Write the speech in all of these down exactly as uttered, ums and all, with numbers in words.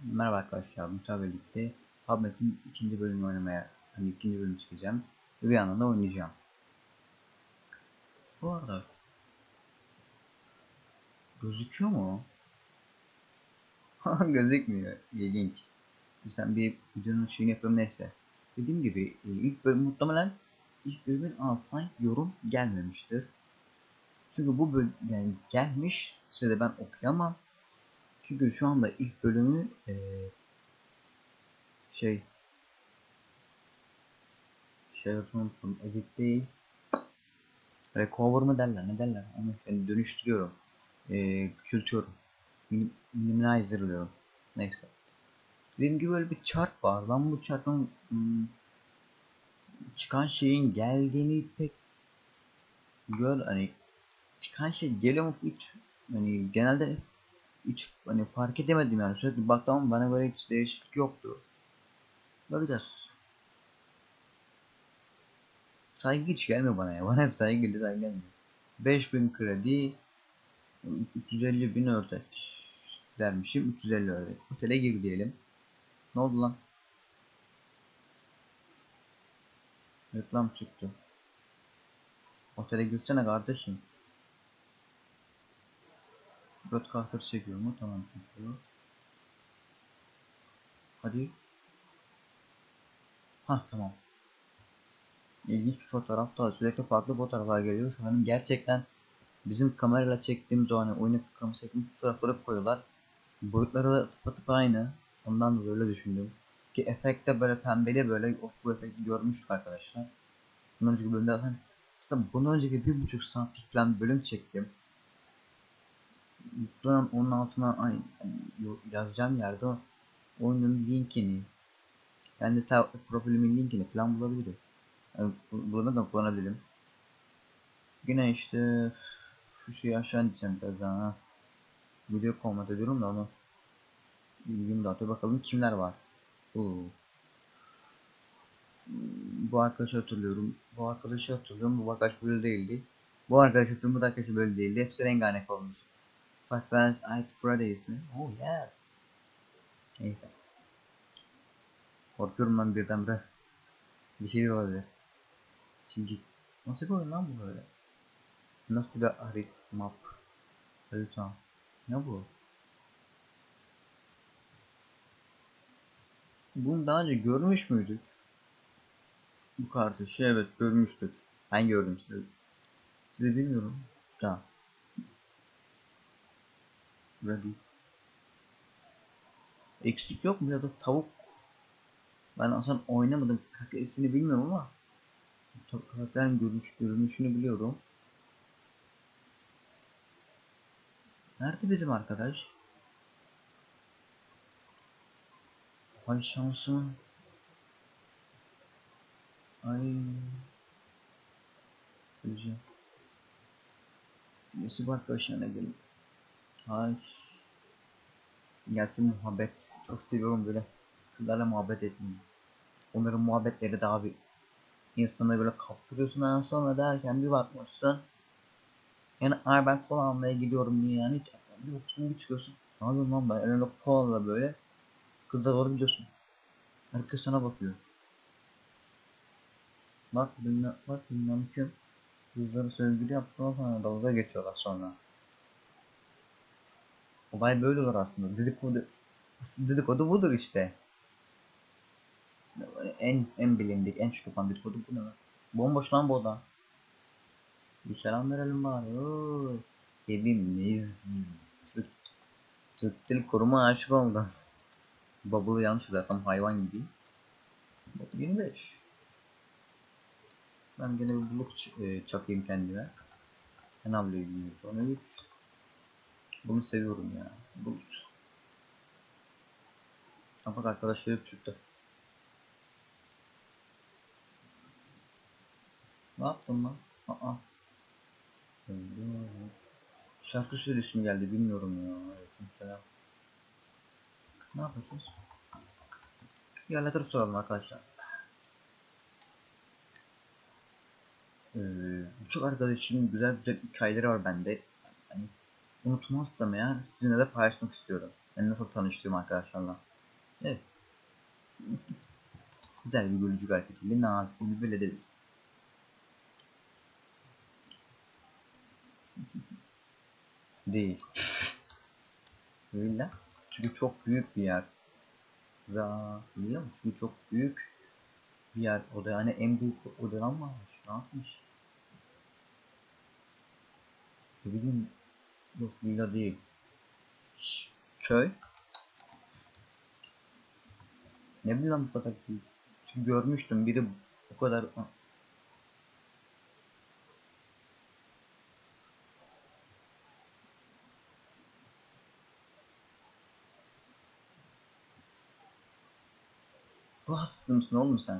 Merhaba arkadaşlar, Musa birlikte PUBG'nin ikinci bölümünü oynamaya, hani ikinci bölümü çekeceğim ve bir yandan da oynayacağım. Bu arada gözüküyor mu? Gözükmüyor, ilginç. Sen bir videonun şeyini yapıyorum neyse. Dediğim gibi e, ilk bölüm muhtemelen ilk bölümün altına yorum gelmemiştir. Çünkü bu bölüm yani gelmiş size ben okuyamam. Çünkü şu anda ilk bölümü e, şey şey unuttum, edit değil. Recover mı derler ne derler onu yani dönüştürüyorum, ee, küçültüyorum, Min minimizerlıyorum, neyse. Dediğim gibi böyle bir çarp var. Ben bu çarpın hmm, çıkan şeyin geldiğini pek gör hani çıkan şey geliyor mu hiç hani genelde hiç hani fark edemedim yani sürekli baktım ama bana göre hiç değişiklik yoktu. Bakacağız. Saygı hiç gelmiyor bana ya. Bana hep saygı geldi, saygı gelmiyor. beş bin kredi, üç yüz elli bin ördek vermişim, üç yüz elli ördek. Otele gir diyelim. Ne oldu lan? Reklam çıktı. Otele girsene kardeşim. Broadcaster çekiyor mu? Tamam çekiyor. Hadi. Ha tamam. İlginç bir fotoğraf da sürekli farklı fotoğraflar geliyor. Sanırım gerçekten bizim kamerayla çektiğimiz o hani oyunu kamerayla çektiğimiz fotoğrafları koyuyorlar. Boyutları da tıpatıp aynı. Ondan da böyle düşündüm. Ki efekte böyle pembeli böyle of, bu efekti görmüştük arkadaşlar. Bundan önceki bölümde zaten aslında bundan önceki bir buçuk saatlik falan bölüm çektim. Muhtemelen onun altına ay, yazacağım yerde o oyunun linkini, ben de sağ profilimin linkini falan bulabilirim. Yani bunu da kullanabilirim. Yine işte şu şeyi aşağı ineceğim biraz daha. Ha. Video format ediyorum da onu ilgimi dağıtıyor. Bakalım kimler var. Oo. Bu arkadaşı hatırlıyorum. Bu arkadaşı hatırlıyorum. Bu arkadaş böyle değildi. Bu arkadaş hatırlıyorum. Bu arkadaş böyle değildi. Hepsi rengarenk olmuş. Five Friends at Freddy's mi? Oh yes. Neyse. Korkuyorum ben birdenbire. Bir şey olabilir. Şimdi nasıl bir oyun lan bu böyle? Nasıl bir harit map? Harita. Ne bu? Bunu daha önce görmüş müydük? Bu kardeşi evet görmüştük. Ben gördüm sizi. Sizi bilmiyorum. Tamam. Ready. Eksik yok mu ya da tavuk? Ben aslında oynamadım. Karakter ismini bilmiyorum ama karakterin görünüş, görünüşünü biliyorum. Nerede bizim arkadaş? Ay şansım. Ay. Öleceğim. Nesi bu arkadaşına ne gelin? Ay. Gelsin muhabbet. Çok seviyorum böyle kızlarla muhabbet etmeyi. Onların muhabbetleri daha bir insanı böyle kaptırıyorsun en sonra derken bir bakmışsın. Yani ay ben kola almaya gidiyorum diye yani hiç bir bakıyorsun bir çıkıyorsun. Ne yapıyorsun lan ben elinde kola böyle. Kızla doğru gidiyorsun. Herkes sana bakıyor. Bak bilmem, bak bilmem kim. Kızları sevgili yaptılar sonra dalga geçiyorlar sonra. Olay böyle olur aslında. Dedikodu, aslında dedikodu budur işte. En en bilindik, en çok yapan dedikodu bu ne lan? Bomboş lan bu oda. Bir selam verelim bari. Oo. Hepimiz Türk, Türk Dil Kurumu aşık oldu. Bubble yanlış zaten hayvan gibi. yirmi beş. Ben gene bir bulut ç- çakayım kendime. Ben avlayayım. Sonra üç. Bunu seviyorum ya. Bulut. Kapak arkadaşları çıktı. Ne yaptın lan? Aa. Şarkı söylesim geldi bilmiyorum ya. Mesela ne yapacağız? Yerletleri soralım arkadaşlar. Ee, Birçok arkadaşımın güzel güzel hikayeleri var bende. Hani unutmazsam eğer sizinle de paylaşmak istiyorum. Ben nasıl tanıştığım arkadaşlarla. Evet. Güzel bir gülücük hareketiyle nazikliğimizi belli ederiz. Değil. Villa. Çünkü çok büyük bir yer. Za villa mı? Çünkü çok büyük bir yer. O da yani en büyük odadan mı almış? Ne yapmış? Ne bileyim. Yok villa değil. Şş, köy. Ne bileyim bu kadar büyük. Çünkü görmüştüm biri o kadar. Bu hastası mısın oğlum sen?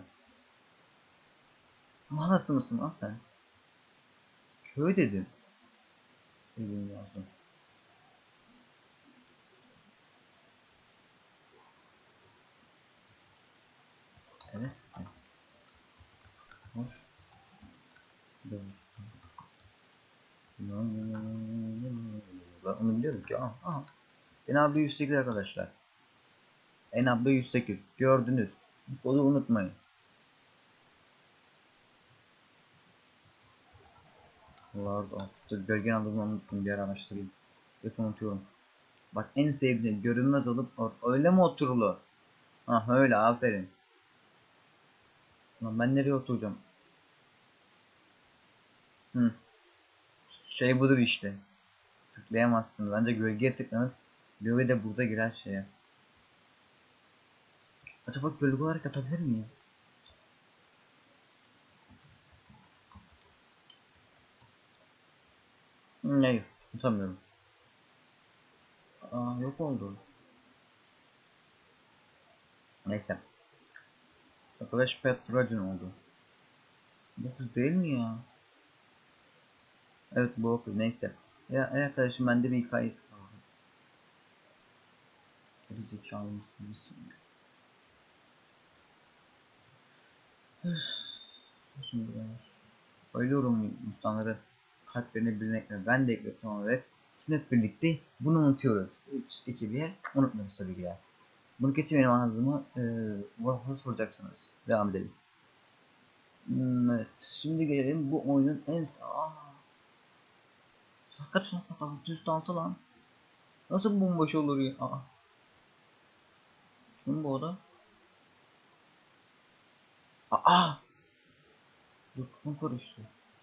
Bu hastası mısın lan sen? Köy dedim. Evin yazdım. Evet. Hoş. Ben onu biliyorum ki. Aha, aha. En abi yüz sekiz arkadaşlar. En abi yüz sekiz. Gördünüz. Bu kodu unutmayın. Lord of the Gölgen adını unuttum. Bir ara araştırayım. Hep unutuyorum. Bak en sevdiğim görünmez olup öyle mi oturulur? Ha öyle aferin. Lan ben nereye oturacağım? Hı. Şey budur işte. Tıklayamazsınız. Ancak gölgeye tıklanır. Gölge de burada girer şeye. Acaba gölge olarak atabilir miyim? Hı, hayır. Tutamıyorum. Aa yok oldu. Neyse. Arkadaş Petrocin oldu. Bu kız değil mi ya? Evet bu o kız neyse. Ya en arkadaşım bende bir hikaye. Geri zekalı mısın? Şimdi ölüyorum insanları kalplerine birine ekle. Ben de ekliyorum tamam evet. Şimdi hep birlikte bunu unutuyoruz. üç, iki, bir. Unutmuyoruz tabii ki ya. Bunu geçin benim anladığımı e, bu soracaksınız. Devam edelim. Hmm, evet. Şimdi gelelim bu oyunun en sağ. Kaç saat altı yüz altı lan. Nasıl bomboş olur ya? Aa. Kim bu oda? Aa! Dur kafam karıştı.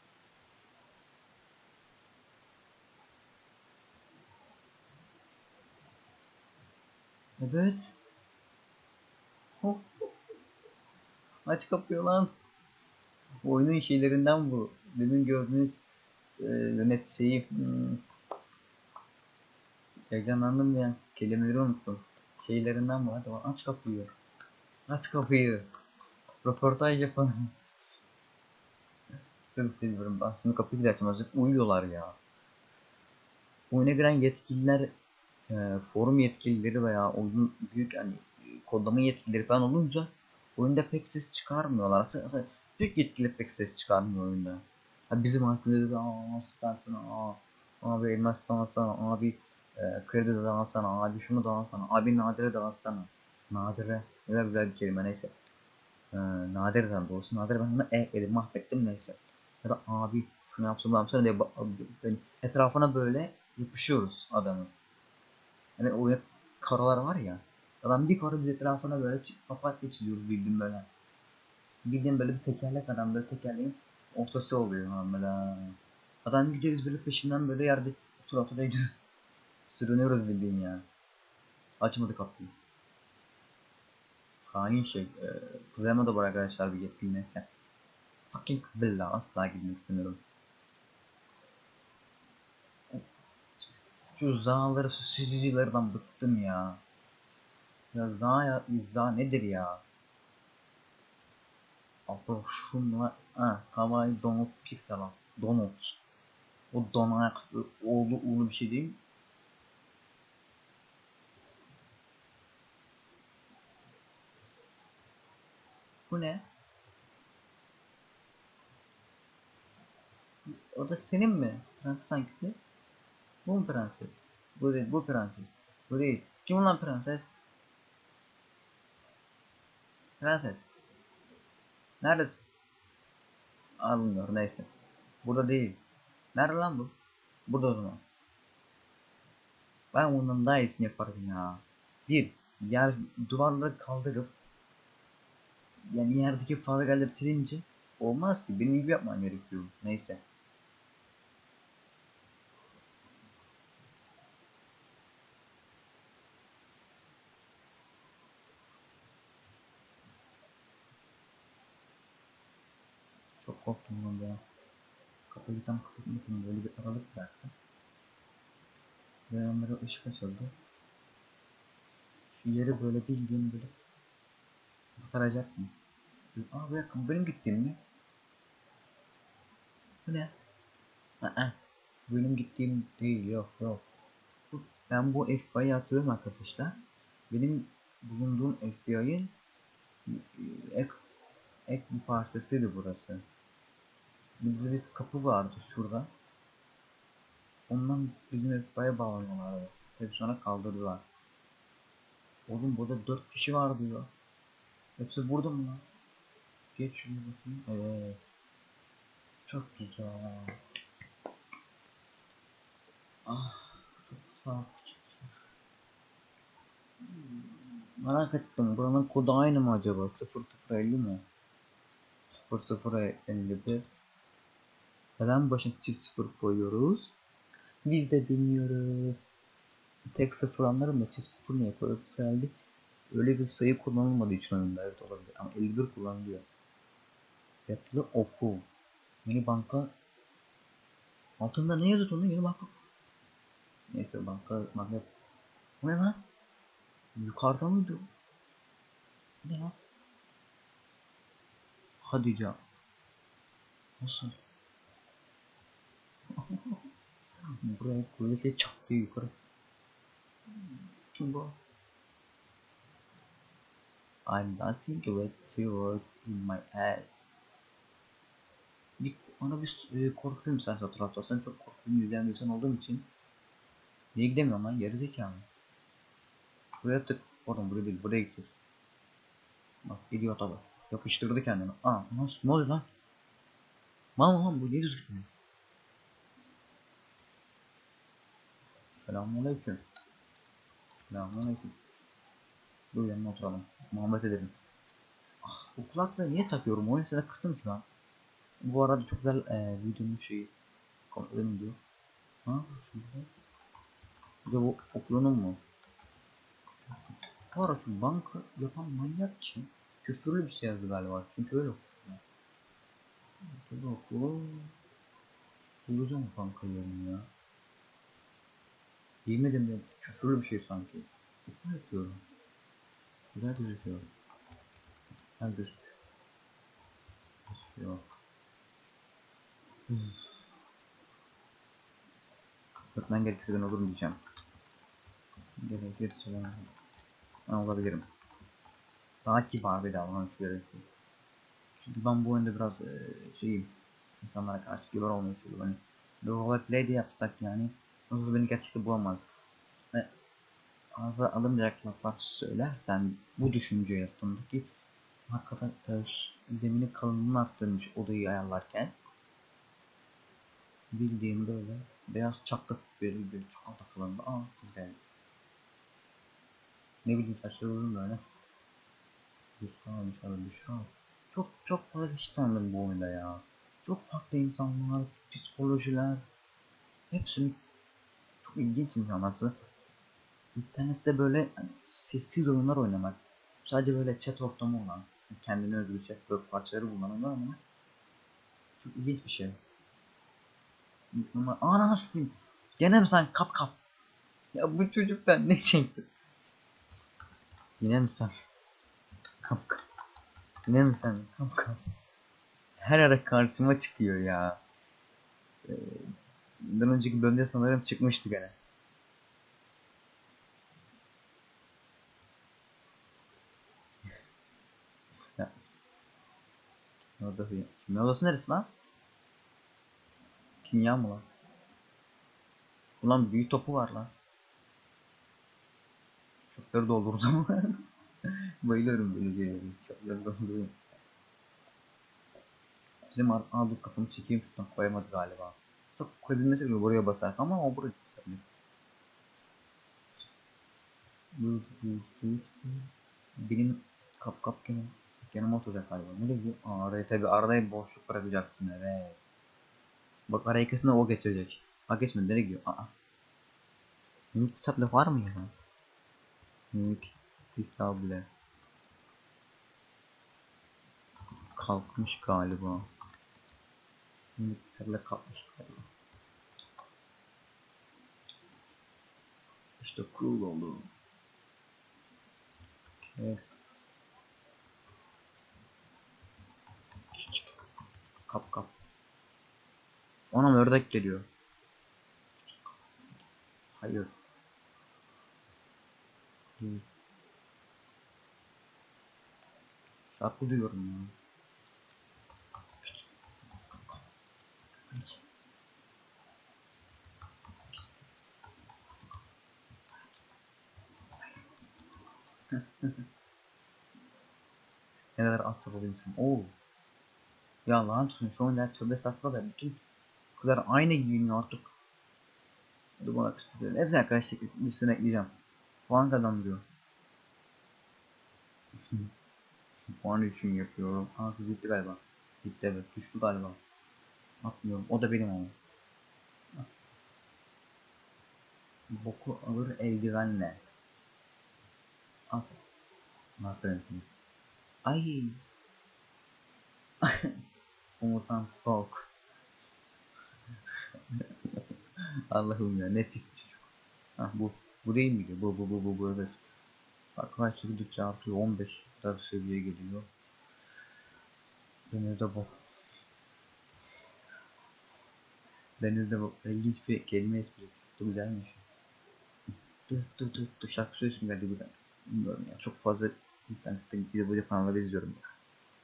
Evet. Oh, aç kapıyı lan. Oyunun şeylerinden bu. Demin gördüğünüz e, yönet şeyi. Hmm, heyecanlandım ya. Kelimeleri unuttum. Şeylerinden bu. Hadi aç kapıyı. Aç kapıyı. Röportaj yapalım. Çok seviyorum. Bak şimdi kapıyı güzel açmam. Uyuyorlar ya. Oyuna giren yetkililer e, forum yetkilileri veya oyunun büyük hani kodlama yetkilileri falan olunca oyunda pek ses çıkarmıyorlar. Aslında, aslında büyük yetkili pek ses çıkarmıyor oyunda. Ha, bizim hakkında da aa süpersin aa abi elmas da alsana abi e, kredi de alsana abi şunu da alsana abi nadire de alsana. Nadire ne kadar güzel bir kelime neyse. E, nadirden doğrusu nadir ben onu e ekledim mahvettim neyse. Ya da abi şunu yapsın bunu yapsana diye yani etrafına böyle yapışıyoruz adamın. Hani o karalar var ya. Adam bir kara bir etrafına böyle papatya çiziyoruz bildiğin böyle. Bildiğin böyle bir tekerlek adam böyle tekerleğin ortası oluyor mesela. Adam gidiyoruz böyle peşinden böyle yerde otur otur gidiyoruz. Sürünüyoruz bildiğin ya. Açmadı kapıyı. Hain şey. E, kızayamadı bu arkadaşlar bir yetkili neyse. Fucking villa asla gitmek istemiyorum. Şu zağları şu sicicilerden bıktım ya. Ya za ya za nedir ya? Abi şunla ha Kawaii Donut Pixel Donut. O donak oğlu uğurlu bir şey değil. Bu ne? O da senin mi? Prenses hangisi? Bu mu prenses? Bu değil, bu prenses. Bu değil. Kim olan prenses? Prenses. Neredesin? Alınmıyor neyse. Burada değil. Nerede lan bu? Burada o zaman. Ben bundan daha iyisini yaparım ya. Bir, yer duvarları kaldırıp yani yerdeki fazlaları silince olmaz ki. Benim gibi yapman gerekiyor. Neyse. Çok korktum bundan ya. Kapıyı tam kapatmak böyle bir aralık bıraktım. Ve onlara ışık açıldı. Şu yeri böyle bildiğim böyle kurtaracak mı? Aa bu yakın benim gittiğim mi? Bu ne? Aa, benim gittiğim değil, yok yok. Ben bu F B I'yi hatırlıyorum arkadaşlar. Benim bulunduğum F B I'ın ek, ek bir parçasıydı burası. Bir, bir kapı vardı şurada. Ondan bizim F B I'ye bağlanıyorlardı. Tabii sonra kaldırdılar. Oğlum burada dört kişi var diyor. Hepsi burada mı lan? Geç şuraya bakayım. Evet. Çok güzel. Ah, çok sağ küçük. Merak ettim. Buranın kodu aynı mı acaba? sıfır sıfır elli mi? sıfır sıfır elli bir. Neden başına çift sıfır koyuyoruz? Biz de bilmiyoruz. Tek sıfır anlarım da çift sıfır niye koyuyoruz? Herhalde öyle bir sayı kullanılmadığı için oyunda, evet olabilir. Ama elli bir kullanılıyor. Yatılı oku. Yeni banka. Altında ne yazıyor onun? Yeni banka. Neyse banka. banka. Bu ne lan? Yukarıda mıydı? Ne lan? Hadi canım. Nasıl? Buraya kulesi çaktı yukarı. Kim bu? I'm dancing with tears in my ass. Bir, ona bir e, korku filmi sen hatırlatırsan, çok korku filmi izleyen bir insan olduğum için niye gidemiyorum lan, gerizekalı. Buraya tık, oradan buraya değil, buraya gidiyor. Bak gidiyor tabi. Yapıştırdı kendini. Aa nasıl, ne oluyor lan? Mal mı lan bu, niye düzgün? Selamünaleyküm. Selamünaleyküm. Dur yanına oturalım. Muhabbet edelim. Ah, bu kulaklığı niye takıyorum? Oyun size kıstım ki ben. Bu arada çok güzel e, videonun şeyi kontrol diyor. Ha şimdi. Bir de bu okulunun mu? Bu arada şu banka yapan manyak kim? Küfürlü bir şey yazdı galiba. Çünkü öyle okuyor. Tabii okulu bulacağım banka yerini ya. Yemedim de küfürlü bir şey sanki. Ne yapıyorum? Güzel gözüküyor. Her gözüküyor. Gözüküyor. Öğretmen gerekirse ben olurum diyeceğim. Gerekirse ben, ben olabilirim. Daha kibar bir davranış gerekiyor. Çünkü ben bu oyunda biraz e, şeyim. İnsanlara karşı kibar olmayı seviyorum. Hani roleplay de yapsak yani. Nasıl beni gerçekten bulamaz. Ve ağza alınmayacak laflar söylersen bu düşünce yaptığımdaki hakikaten e, zeminin kalınlığını arttırmış odayı ayarlarken bildiğim böyle beyaz çaklık bir bir çikolata kalınlığı. Aa güzel. Ne bileyim saçları uzun böyle. Büşra, Büşra, Büşra. Çok çok fazla kişi tanıdım bu oyunda ya. Çok farklı insanlar, psikolojiler. Hepsinin çok ilginç insanlar. İnternette böyle hani sessiz oyunlar oynamak. Sadece böyle chat ortamı olan, kendine özgü chat böyle parçaları bulunan ama çok ilginç bir şey. Ama ana nasıl diyeyim? Gene mi sen kap kap? Ya bu çocuktan ne çekti? Yine mi sen? Kap kap. Yine mi sen? Kap kap. Her ara karşıma çıkıyor ya. Ee, bundan önceki bölümde sanırım çıkmıştı gene. Ya, odası. Kimya odası neresi lan? Kimya mı lan? Ulan büyü topu var lan. Çöpleri doldurdum. Bayılıyorum böyle şeylere. Çok yorgunluğum. Bizim ar aa, kafamı çekeyim şuradan, koyamadı galiba. Çok koyabilmesi gibi buraya basar ama o buraya tutar. Benim kap kap gene yanıma oturacak galiba. Nereye gidiyor? Aa, araya tabi araya boşluk bırakacaksın, evet. Bak araya kesin o geçecek. Ha geçmedi, nereye gidiyor? Aa. Mimik disable var mı ya? Mimik disable kalkmış galiba. Mimik disable kalkmış galiba. İşte cool oldu. Evet. Kap kap. Ona ördek geliyor. Hayır. Değil. Şarkı duyuyorum ya. Ne kadar az tapabilirsin. Oo. Ya lan tutun şu anda tövbe estağfurullah da bütün kızlar aynı giyiniyor artık. Hadi bana kısıtlıyorum. Hepsini arkadaşlar listene ekleyeceğim. Puan kazandırıyor. Puan için yapıyorum. Aa kız gitti galiba. Gitti, evet, düştü galiba. Atmıyorum. O da benim ama. Boku alır eldivenle. At. Aferin sana. Ay. Umurtan soğuk. Allah'ım ya, ne pis bir çocuk. Ah bu. Bu değil miydi? Bu bu bu bu bu, evet. Arkadaşlar gidikçe artıyor. on beş kadar seviye geliyor. Denizde bu. Denizde bu. İlginç bir kelime esprisi. Bu güzelmiş. Dur dur dur dur, şarkı söylesin geldi buradan. Bilmiyorum ya, çok fazla internette video böyle kanalları izliyorum ya.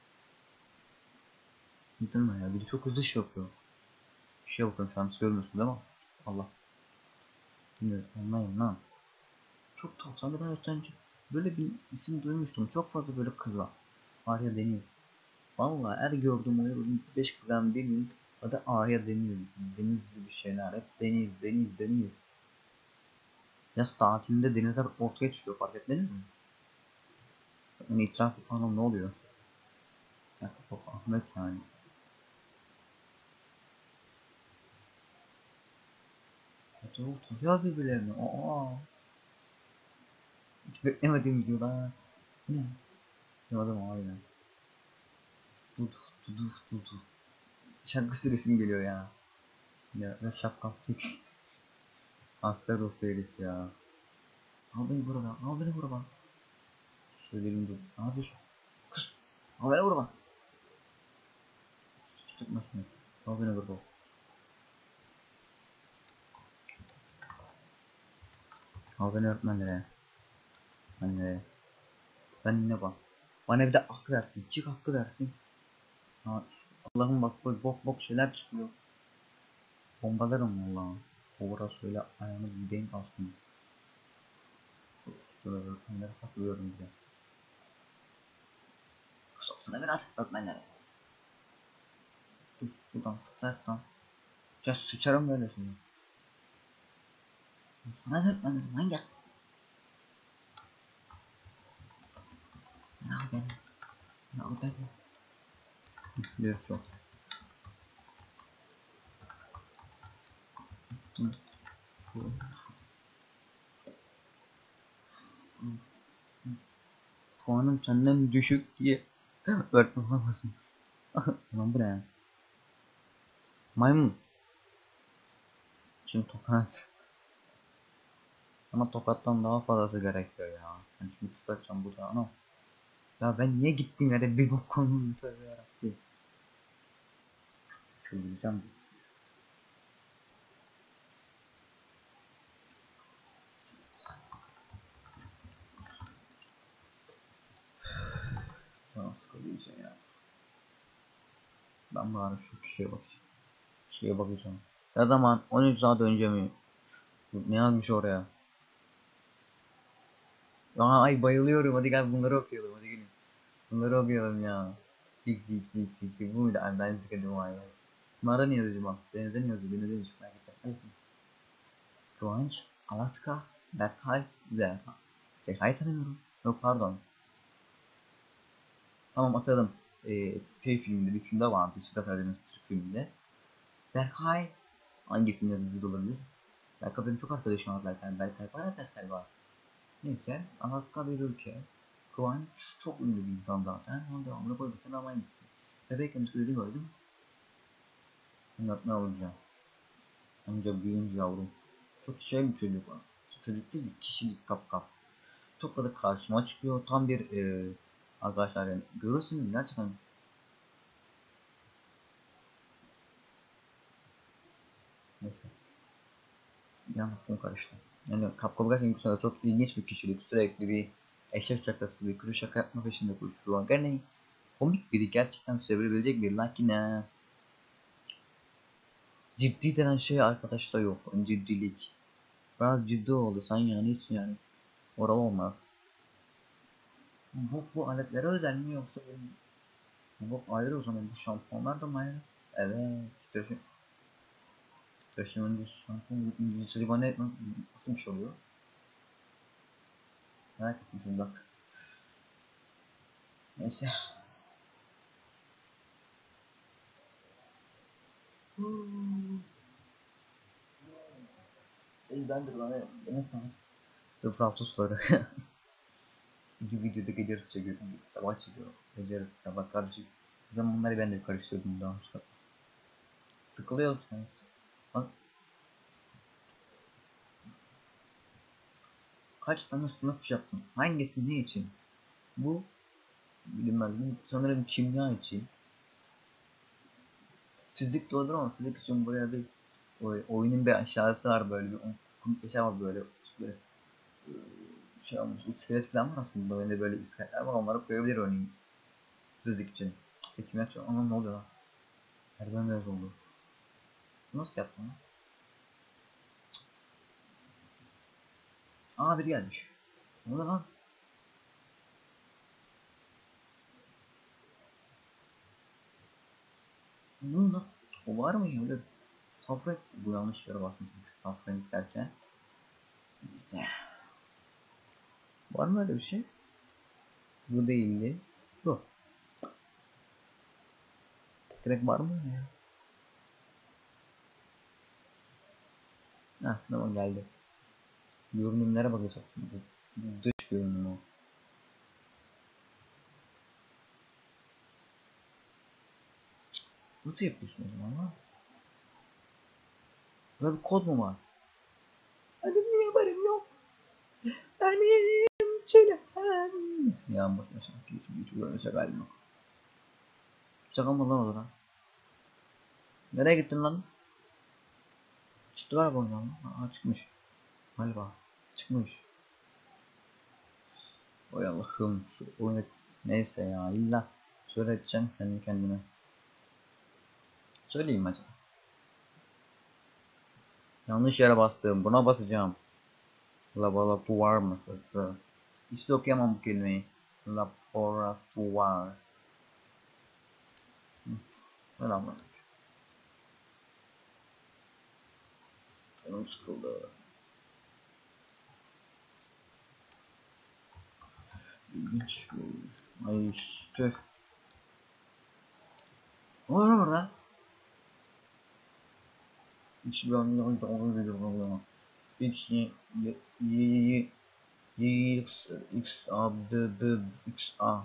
Bilmiyorum ya, bir de çok hızlı şey yapıyor. Bir şey bakıyorum şu an, görmüyorsunuz ama Allah. Bilmiyorum, anlayın lan. Çok doksan kadar önce böyle bir isim duymuştum. Çok fazla böyle kız var. Arya Deniz. Vallahi her gördüğüm oyun beş kızdan birinin adı Arya Deniz. Denizli bir şeyler. Hep deniz, deniz, deniz. Yaz tatilinde denizler ortaya çıkıyor, fark etmediniz mi? Yani itiraf falan ne oluyor? Ya çok Ahmet yani. Tabii tanıyor birbirlerini. Aa. Hiç beklemediğimiz yıllar. Ne? Ya adam aynen. Dudu dudu dudu. Şarkı söylesim geliyor ya. Ya ve şapkam seks. Hasta ruhlu herif ya. Al beni buradan, al beni buradan. Söyleyelim dur. Ne yapıyorsun? Kız. Al beni buradan. Hiç tutma şunu. Al beni buradan. Al beni öğretmenlere. Annelere. Ben ne bak. Bana bir de hakkı versin. Çık hakkı versin. Ha, Allah'ım bak böyle bok bok şeyler çıkıyor. Bombalarım valla. Ovra söyle ayağını bir denk alsın. Şöyle öğretmenlere katılıyorum bile. Kusasına bir at öğretmenlere. Dur şuradan tersten. Ya sıçarım böyle şimdi. Sana öğretmenlere manyak. Ne al beni. Ne al beni. Biliyorsun. Dur. Puanım senden düşük diye öğretmen olamazsın. Lan bu ne? Maymun. Şimdi tokat. Ama tokattan daha fazlası gerekiyor ya. Ben şimdi tutacağım burada ama. Ya ben niye gittim yere bir bok konum tövbe yarabbim. Çıldıracağım. Bana sıkılıyor ya. Ben bari şu kişiye bakacağım. Kişiye bakacağım. Ya zaman on üç saat önce mi? Ne yazmış oraya? Aa, ay bayılıyorum. Hadi gel bunları okuyalım. Hadi gelin. Bunları okuyalım ya. X X X X bu muydu? Ay ben sıkıldım vay vay. Bunlara ne yazıcı bak? Denize ne yazıyor? Denize ne yazıyor? Merak ettim. Hadi. Kıvanç, Alaska, Berkay, Zerha. Zehra'yı tanıyorum. Yok pardon. Tamam hatırladım. Ee, şey filminde, bir filmde vardı. Çizgi Karadeniz Türk filminde. Berkay, hangi filmde dizide olabilir? Berkay benim çok arkadaşım var Berkay. Berkay var ya Berkay var. Neyse, Alaska bir ülke. Kıvanç çok ünlü bir insan zaten. Onun devamını koyduktan ama aynısı. Bebekken söyledi gördüm. Ne olacağım? Amca büyüyünce yavrum. Çok şey bir çocuk var. Çocuk değil, kişilik kap kap. Topladı karşıma çıkıyor. Tam bir e, arkadaşlar yani görürsünüz gerçekten. Neyse. Bir an aklım karıştı. Yani Kapkal gerçekten çok ilginç bir kişilik. Sürekli bir eşek şakası, bir kuru şaka yapma peşinde koşuyor. Yani komik biri, gerçekten sevilebilecek biri. Lakin ne? Ciddi denen şey arkadaşta yok. Ciddilik. Biraz ciddi oldu. Sen yani hiç yani. Oral olmaz. Bu, bu aletlere özel mi yoksa bu, bu ayrı o zaman, bu şampuanlar da mı ayrı? Evet. Titreşim. Titreşim öncesi şampuan. İngilizce bana ne, nasıl bir şey oluyor? Merak ettim şimdi bak. Neyse. Ezdendir bana. Ne sanat? sıfır altı sonra. İki videoda gece yarısı çekiyorum. Sabah çekiyorum. Gece yarısı sabah karışık. O zamanları ben de karıştırdım daha sonra. Sıkılıyorsunuz. Bak kaç tane sınıf yaptım. Hangisi ne için? Bu bilinmez. Bu sanırım kimya için. Fizik de olur ama fizik için buraya bir oyunun bir aşağısı var, böyle bir komik bir şey var, böyle böyle e, şey olmuş, iskelet falan var aslında, böyle böyle iskeletler var, onları koyabilir örneğin fizik için. İşte kimya için, ama ne oluyor lan? Her bembeyaz oldu. Nasıl yaptın lan? Aa biri gelmiş. Ne oluyor lan? Bunun da o var mı ya öyle safra, bu yanlış yere bastım safra derken. Neyse. Var mı öyle bir şey? Bu değildi. Bu. Direkt var mı ya? Heh tamam geldi. Görünümlere bakacaksın. Dış görünümü. Nasıl yapıyorsun o zaman lan? Böyle bir kod mu var? Benim haberim yok. Benim çilem. Neyse ya boşuna şarkı için YouTube öyle halim yok. Şaka mı lan o zaman? Nereye gittin lan? Çıktı galiba ondan. Aa çıkmış. Galiba. Çıkmış. Oy Allah'ım. Şu oyunu... Neyse ya illa söyle edeceğim kendi kendime. Söyleyeyim acaba. Yanlış yere bastım. Buna basacağım. Laboratuvar masası. İşte okuyamam bu kelimeyi. Laboratuvar. Öyle anladım. Canım sıkıldı. İlginç bir oyun. Ay tüh. Ne oluyor burada? Hiç bir anlamda oyunda onu veriyorum ama. X, Y, Y, Y, Y, X, X, A, B, B, X, A.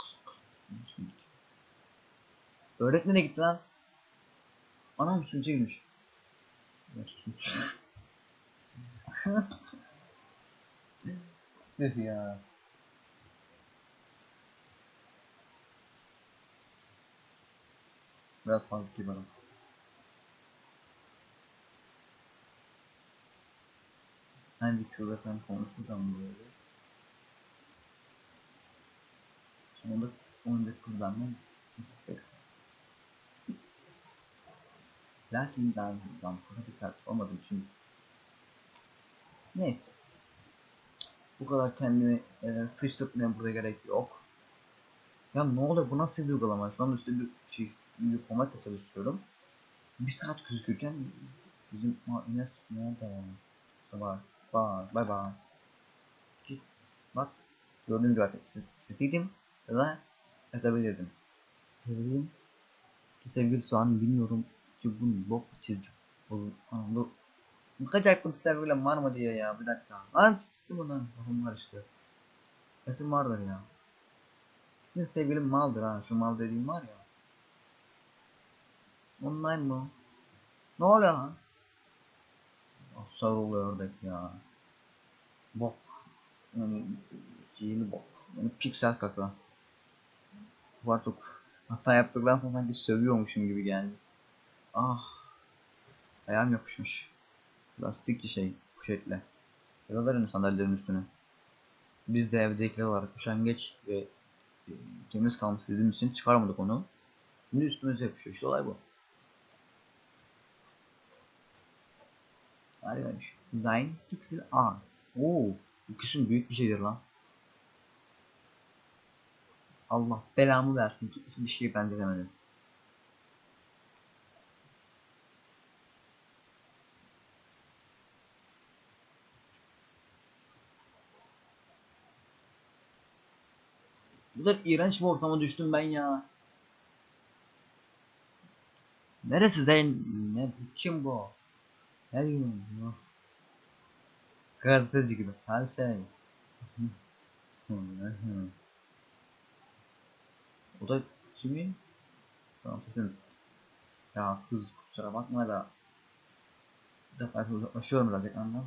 Öğretmene gitti lan. Anam sunucu girmiş. Tüh ya. Biraz fazla kibarım. Ben bir kızla falan konuşurken böyle. Sonunda sonunda kız benden lakin ben zampara bir kalp olmadığım için neyse. Bu kadar kendimi e, sıçratmaya burada gerek yok. Ya ne oluyor, bu nasıl bir uygulama? Şu an üstte bir şey, bir format çalışıyorum. Bir saat gözükürken bizim Enes nerede? Sabah. Bye bye bye. Git. Bak. Gördüğünüz gibi artık sesiydim ya da yazabilirdim. Yazabilirim. Sevgili soğan bilmiyorum ki bunu bok çizdim. Dur. Bakacaktım sevgilim var mı diye ya, bir dakika. Lan sıçtım bunu. Kafam karıştı. Kesin vardır ya. Sizin sevgilim maldır ha. Şu mal dediğim var ya. Online mı? Ne oluyor lan? Afsar oluyor oradaki ya. Bok. Yani şeyini bok. Yani piksel kaka. Var çok. Hata yaptıktan sonra sanki sövüyormuşum gibi geldi. Ah. Ayağım yapışmış. Lastikli şey. Poşetle. Sıralarım sandalyelerin üstüne. Biz de evdekiler olarak üşengeç ve e, temiz kalmış dediğimiz için çıkarmadık onu. Şimdi üstümüze yapışıyor. İşte olay bu. Harikaymış. Design Pixel Art. Oo, bu kesin büyük bir şeydir lan. Allah belamı versin ki hiçbir şeye benzetemedim. Bu da iğrenç bir ortama düştüm ben ya. Neresi Zeyn? Ne? Kim bu? Her gün. Gazeteci gibi. Her şey. O da kimin? Tamam kesin. Ya kız kusura bakma da. Bir defa uzaklaşıyorum birazcık anlam.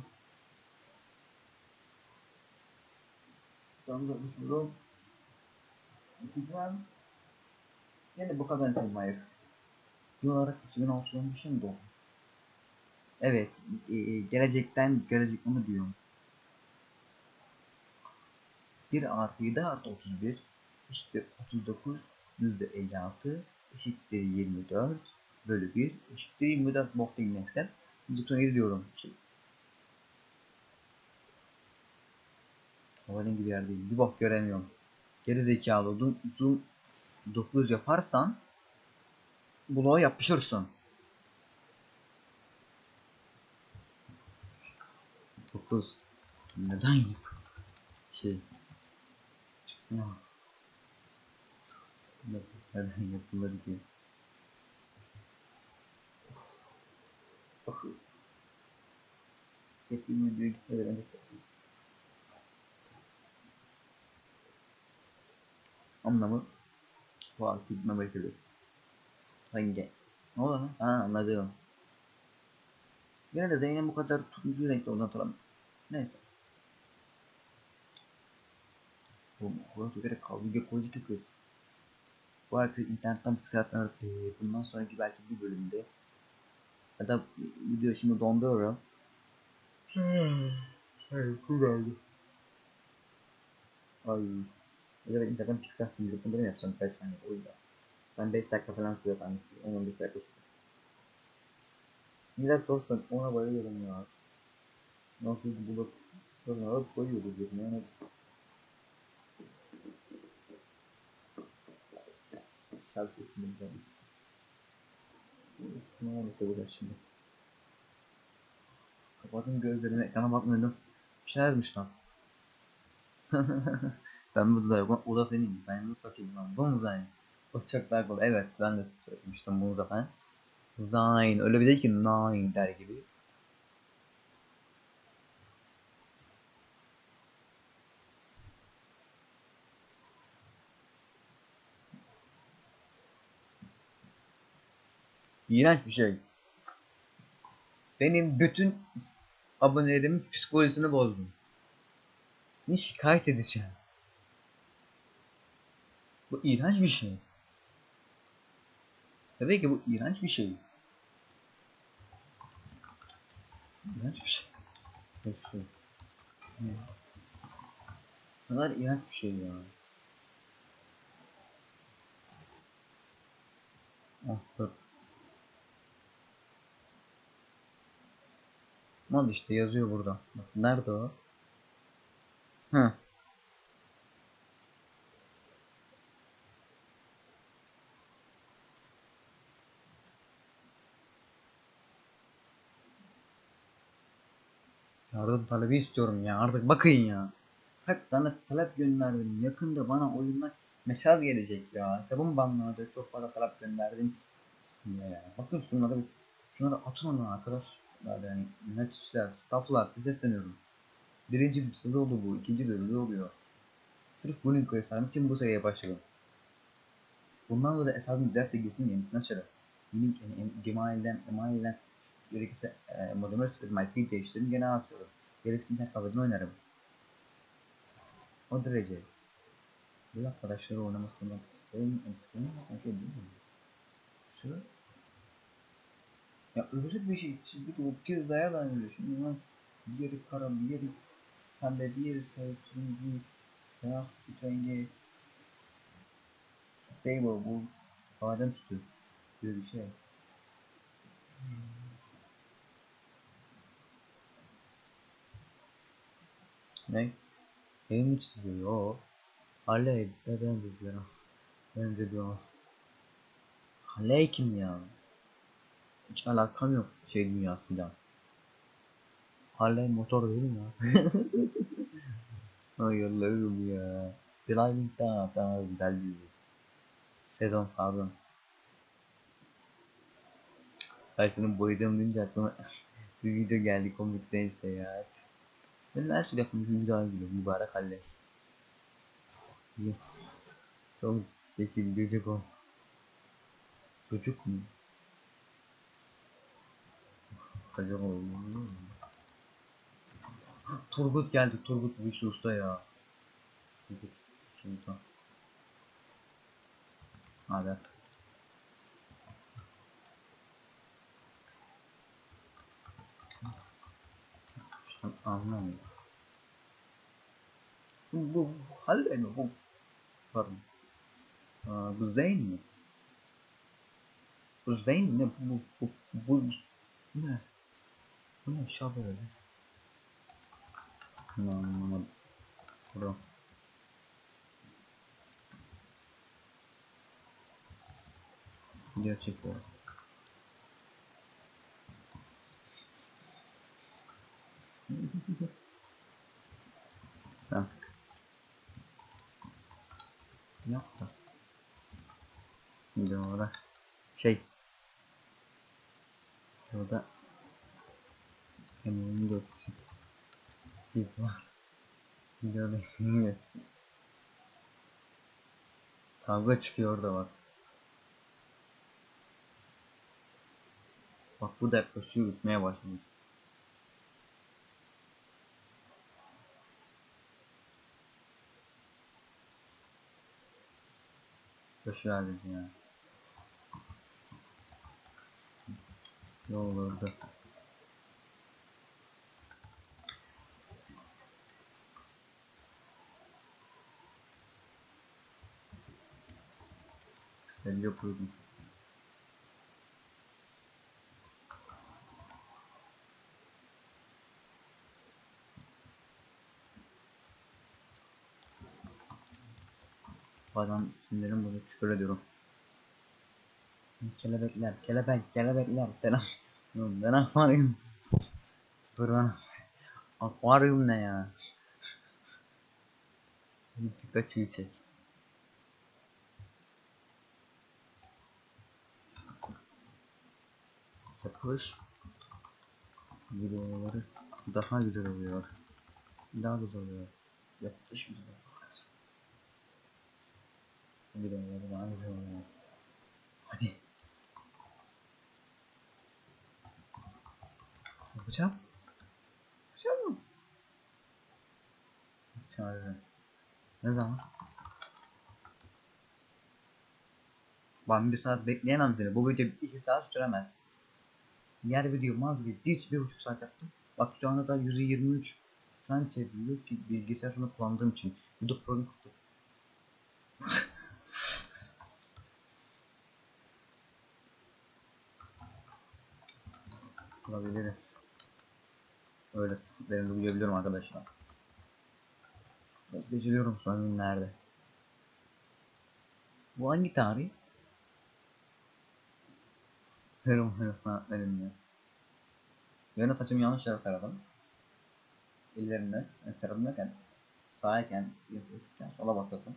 Tam uzaklaşıyorum. Üşüyeceğim. Yine bu kadar sevmayır. Yıl olarak iki bin altı on beşe mi doğdum? Evet. E, gelecekten gelecek onu diyorum. bir artı yedi artı otuz bir eşittir otuz dokuz yüzde elli altı eşittir yirmi dört bölü bir eşittir yirmi dört bokta inleksem doksan yedi diyorum. Şey, havalin gibi yerdeyim. Bir bok göremiyorum. Geri zekalı oldum. Zoom dokuz yaparsan bloğa yapışırsın. dokuz neden yap? Şey. Ya. Neden yapılır diye. Bak. Çektiğim videoyu gitmeden önce anlamı bu altı gitme bekliyor. Hangi? Ne oldu lan? Ha anladım. Yine de Zeynep bu kadar turuncu renkli olduğunu hatırlamıyorum. Neyse. Bu Murat göre kavga koydu kız. Bu arkadaş internetten fırsatlar e, bundan sonraki belki bir bölümde ya da video şimdi donduruyorum. Hmm. Hayır, kullandı. Ay. Ya da internetten fırsat şimdi bunu mu yapsam kaç saniye o yüzden. Ben beş dakika falan sürüyor tanesi. on on beş dakika sürüyor. Biraz sorsan ona bayılıyorum ya. Nasıl bulup sonra alıp koyuyoruz yerine. Yani şarkı ismini. Ne olmuş olacak şimdi? Kapattım gözlerimi, ekrana bakmıyordum. Bir şey yazmış lan. Ben burada yok. O da senin. Ben nasıl satayım lan? Bu mu Zayn? O çok daha kolay. Evet ben de söylemiştim bunu zaten. Zayn. Öyle bir değil ki Nine der gibi. İğrenç bir şey. Benim bütün abonelerimin psikolojisini bozdum. Ne şikayet edeceğim? Bu iğrenç bir şey. Tabii ki bu iğrenç bir şey. İğrenç bir şey. Şu. Ne kadar iğrenç bir şey ya. Ah dur. Mal işte yazıyor burada. Bak nerede o? Hı. Yardım talebi istiyorum ya. Artık bakın ya. Kaç tane talep gönderdim. Yakında bana oyundan mesaj gelecek ya. Sabun banladı. Çok fazla talep gönderdim. Ya. Bakın şunları şunları atın ona arkadaşlar. Yani yöneticiler, stafflar sesleniyorum. Birinci bölümde oldu bu. İkinci bölümde oluyor. Sırf bunu göstermek için bu seriye başladım. Bundan sonra hesabım derse girsin yenisini açarım. Benim yani Gmail'den, Gmail'den gerekirse e, modemi sıfır I P değiştiririm gene asıyorum. Gerekirse internet kafeden oynarım. O derece. Bu arkadaşları oynamasından sevmiyorum, sevmiyorsan şey değil mi? Şu ya öyle bir şey çizgi bu pizzaya benziyor. Şimdi bunun bir yeri kara, bir yeri pembe, bir yeri sarı, turuncu, beyaz, süt rengi, stable bu badem sütü gibi bir şey. Ne? Ev mi çiziyor? O. Halley, ne benziyor? Benziyor. Halley kim ya? Hiç alakam yok şey dünyasıyla. Harley motor değil mi ya? Ay Allah'ım ya. Driving tamam tamam güzel dizi. Sezon pardon. Ay senin boyadığım deyince aklıma bir video geldi komik neyse ya. Benim her şey aklıma bir video geliyor. Mübarek Harley. Çok şekil çocuk o. Çocuk mu? Çocuk o. Turgut geldi. Turgut Vişnu Usta ya. Turgut Sultan. Hadi. Anlamıyorum. Bu, bu Harley mi bu? Pardon. Aa, bu Zeyn mi? Bu Zeyn mi? Ne? Bu, bu, bu, bu ne? Bu ne şabe öyle? Anlamadım. Bro. Video çekiyor. Sen yap da. Video olarak. Şey. Orada emeğini geçsin. Biz var. Videoda emeğini geçsin. Kavga çıkıyor orada bak. Bak bu da yaklaşıyor gitmeye başladı. Boşver dedi ya. Yol orada. Ben yapıyordum. Bazen sinirim bozuk küfür ediyorum. Kelebekler, kelebek, kelebekler selam. Ben akvaryum. Dur bana. Akvaryum ne ya? Pikachu'yu çek. Yapılış videoları daha güzel oluyor. Daha güzel oluyor. Yapılış videoları videoları daha güzel oluyor. Hadi. Yapacağım. Yapacağım mı? Çağırıyorum. Ne zaman? Ben bir saat bekleyemem seni. Bu video iki saat süremez. Diğer video vazgeçti. Hiç bir buçuk saat yaptım. Bak şu anda da yüz yirmi üç tane çeviriyor ki bilgisayar şunu kullandığım için. YouTube programı tuttu. Olabilir. Öyle sıkıntılarını duyabiliyorum arkadaşlar. Biraz geçiriyorum son günlerde. Bu hangi tarih? Hırım hırım sanatlarında. Yarın saçımı yanlış yere taradım. Ellerimle, yani taradım derken sağken, yatırırken sola batırdım.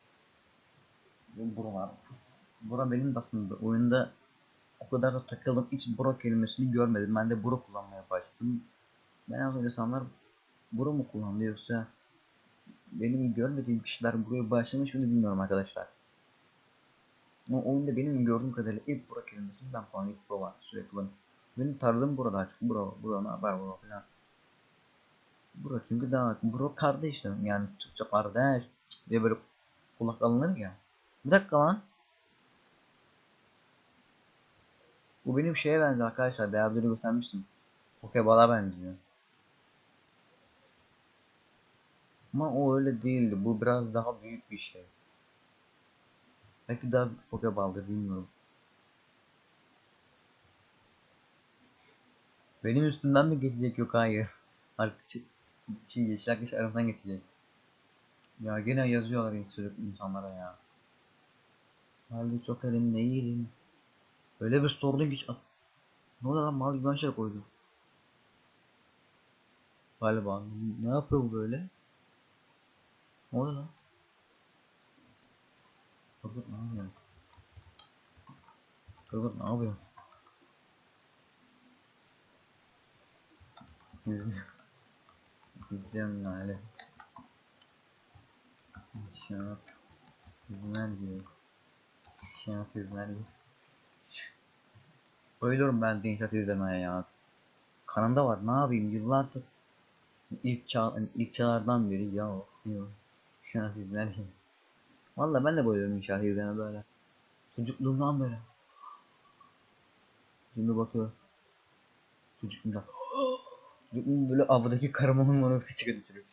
Bu buralar. Bura benim de aslında oyunda o kadar da takıldım, hiç bura kelimesini görmedim. Ben de bura kullanmaya başladım. Ben az önce sanlar bura mı kullandı yoksa benim görmediğim kişiler buraya başlamış mı bilmiyorum arkadaşlar. Ama oyunda benim gördüğüm kadarıyla ilk bura kelimesini ben falan ilk bura var sürekli kullanıyorum. Benim tarzım burada açık. Bura, bura ne haber bura falan. Bura çünkü daha bura kardeşim yani Türkçe kardeş diye böyle kulak alınır ya. Bir dakika lan. Bu benim şeye benziyor arkadaşlar. Değerli göstermiştim. Pokeball'a benziyor. Ama o öyle değildi. Bu biraz daha büyük bir şey. Belki daha büyük Pokeball'dır bilmiyorum. Benim üstümden mi geçecek yok hayır. Arkadaşı şey yeşil arkadaş aramdan geçecek. Ya gene yazıyorlar sürekli insanlara ya. Halde çok elim değilim. Öyle bir sordun ki ne oluyor lan mal gibi ben şey koydum. Galiba. Ne yapıyor bu böyle? Ne oluyor lan? Turgut ne yapıyor? Turgut ne yapıyor? İzliyorum. İzliyorum yani. Şans. İzler diyor. Şans izler diyor. Bayılıyorum ben de inşaat izlemeye ya. Kanımda var ne yapayım yıllardır. İlk çağ, ilk çağlardan beri ya. Yok. Şans izler diyor. Valla ben de bayılıyorum inşaat izlemeye böyle. Çocukluğumdan beri. Şimdi bakıyor. Çocukluğumdan. Çocukluğum böyle avdaki karamanın monoksi çıkıyor çocuk.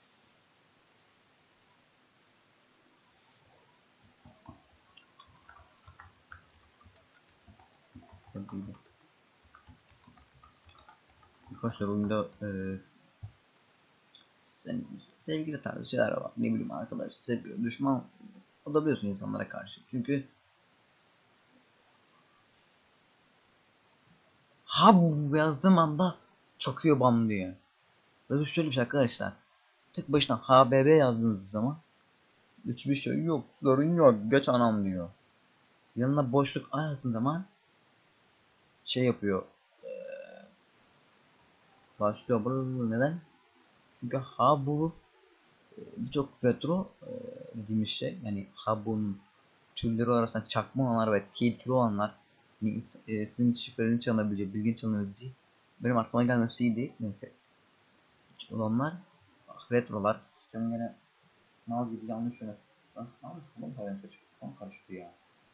Arkadaşlar oyunda e, sen, sevgili tarzı şeyler var. Ne bileyim arkadaş seviyor. Düşman olabiliyorsun insanlara karşı. Çünkü ha bu yazdığım anda çakıyor bam diye. Ve şöyle bir şey arkadaşlar. Tek başına H B B yazdığınız zaman hiçbir şey yok. Sorun yok. Geç anam diyor. Yanına boşluk ayattığın zaman şey yapıyor. Başlıyor. Neden? Çünkü ha bu birçok retro e, dediğimiz şey yani Hab'un türleri arasında çakma olanlar ve tehlikeli olanlar yani, e, sizin şifrelerini çalabileceği, bilgin çalabileceği benim aklıma gelmesiydi. Neyse. Olanlar retrolar. Sistem gene mal gibi yanlış yönet. Ben sağ mı solum falan kaçıp tam karıştı ya.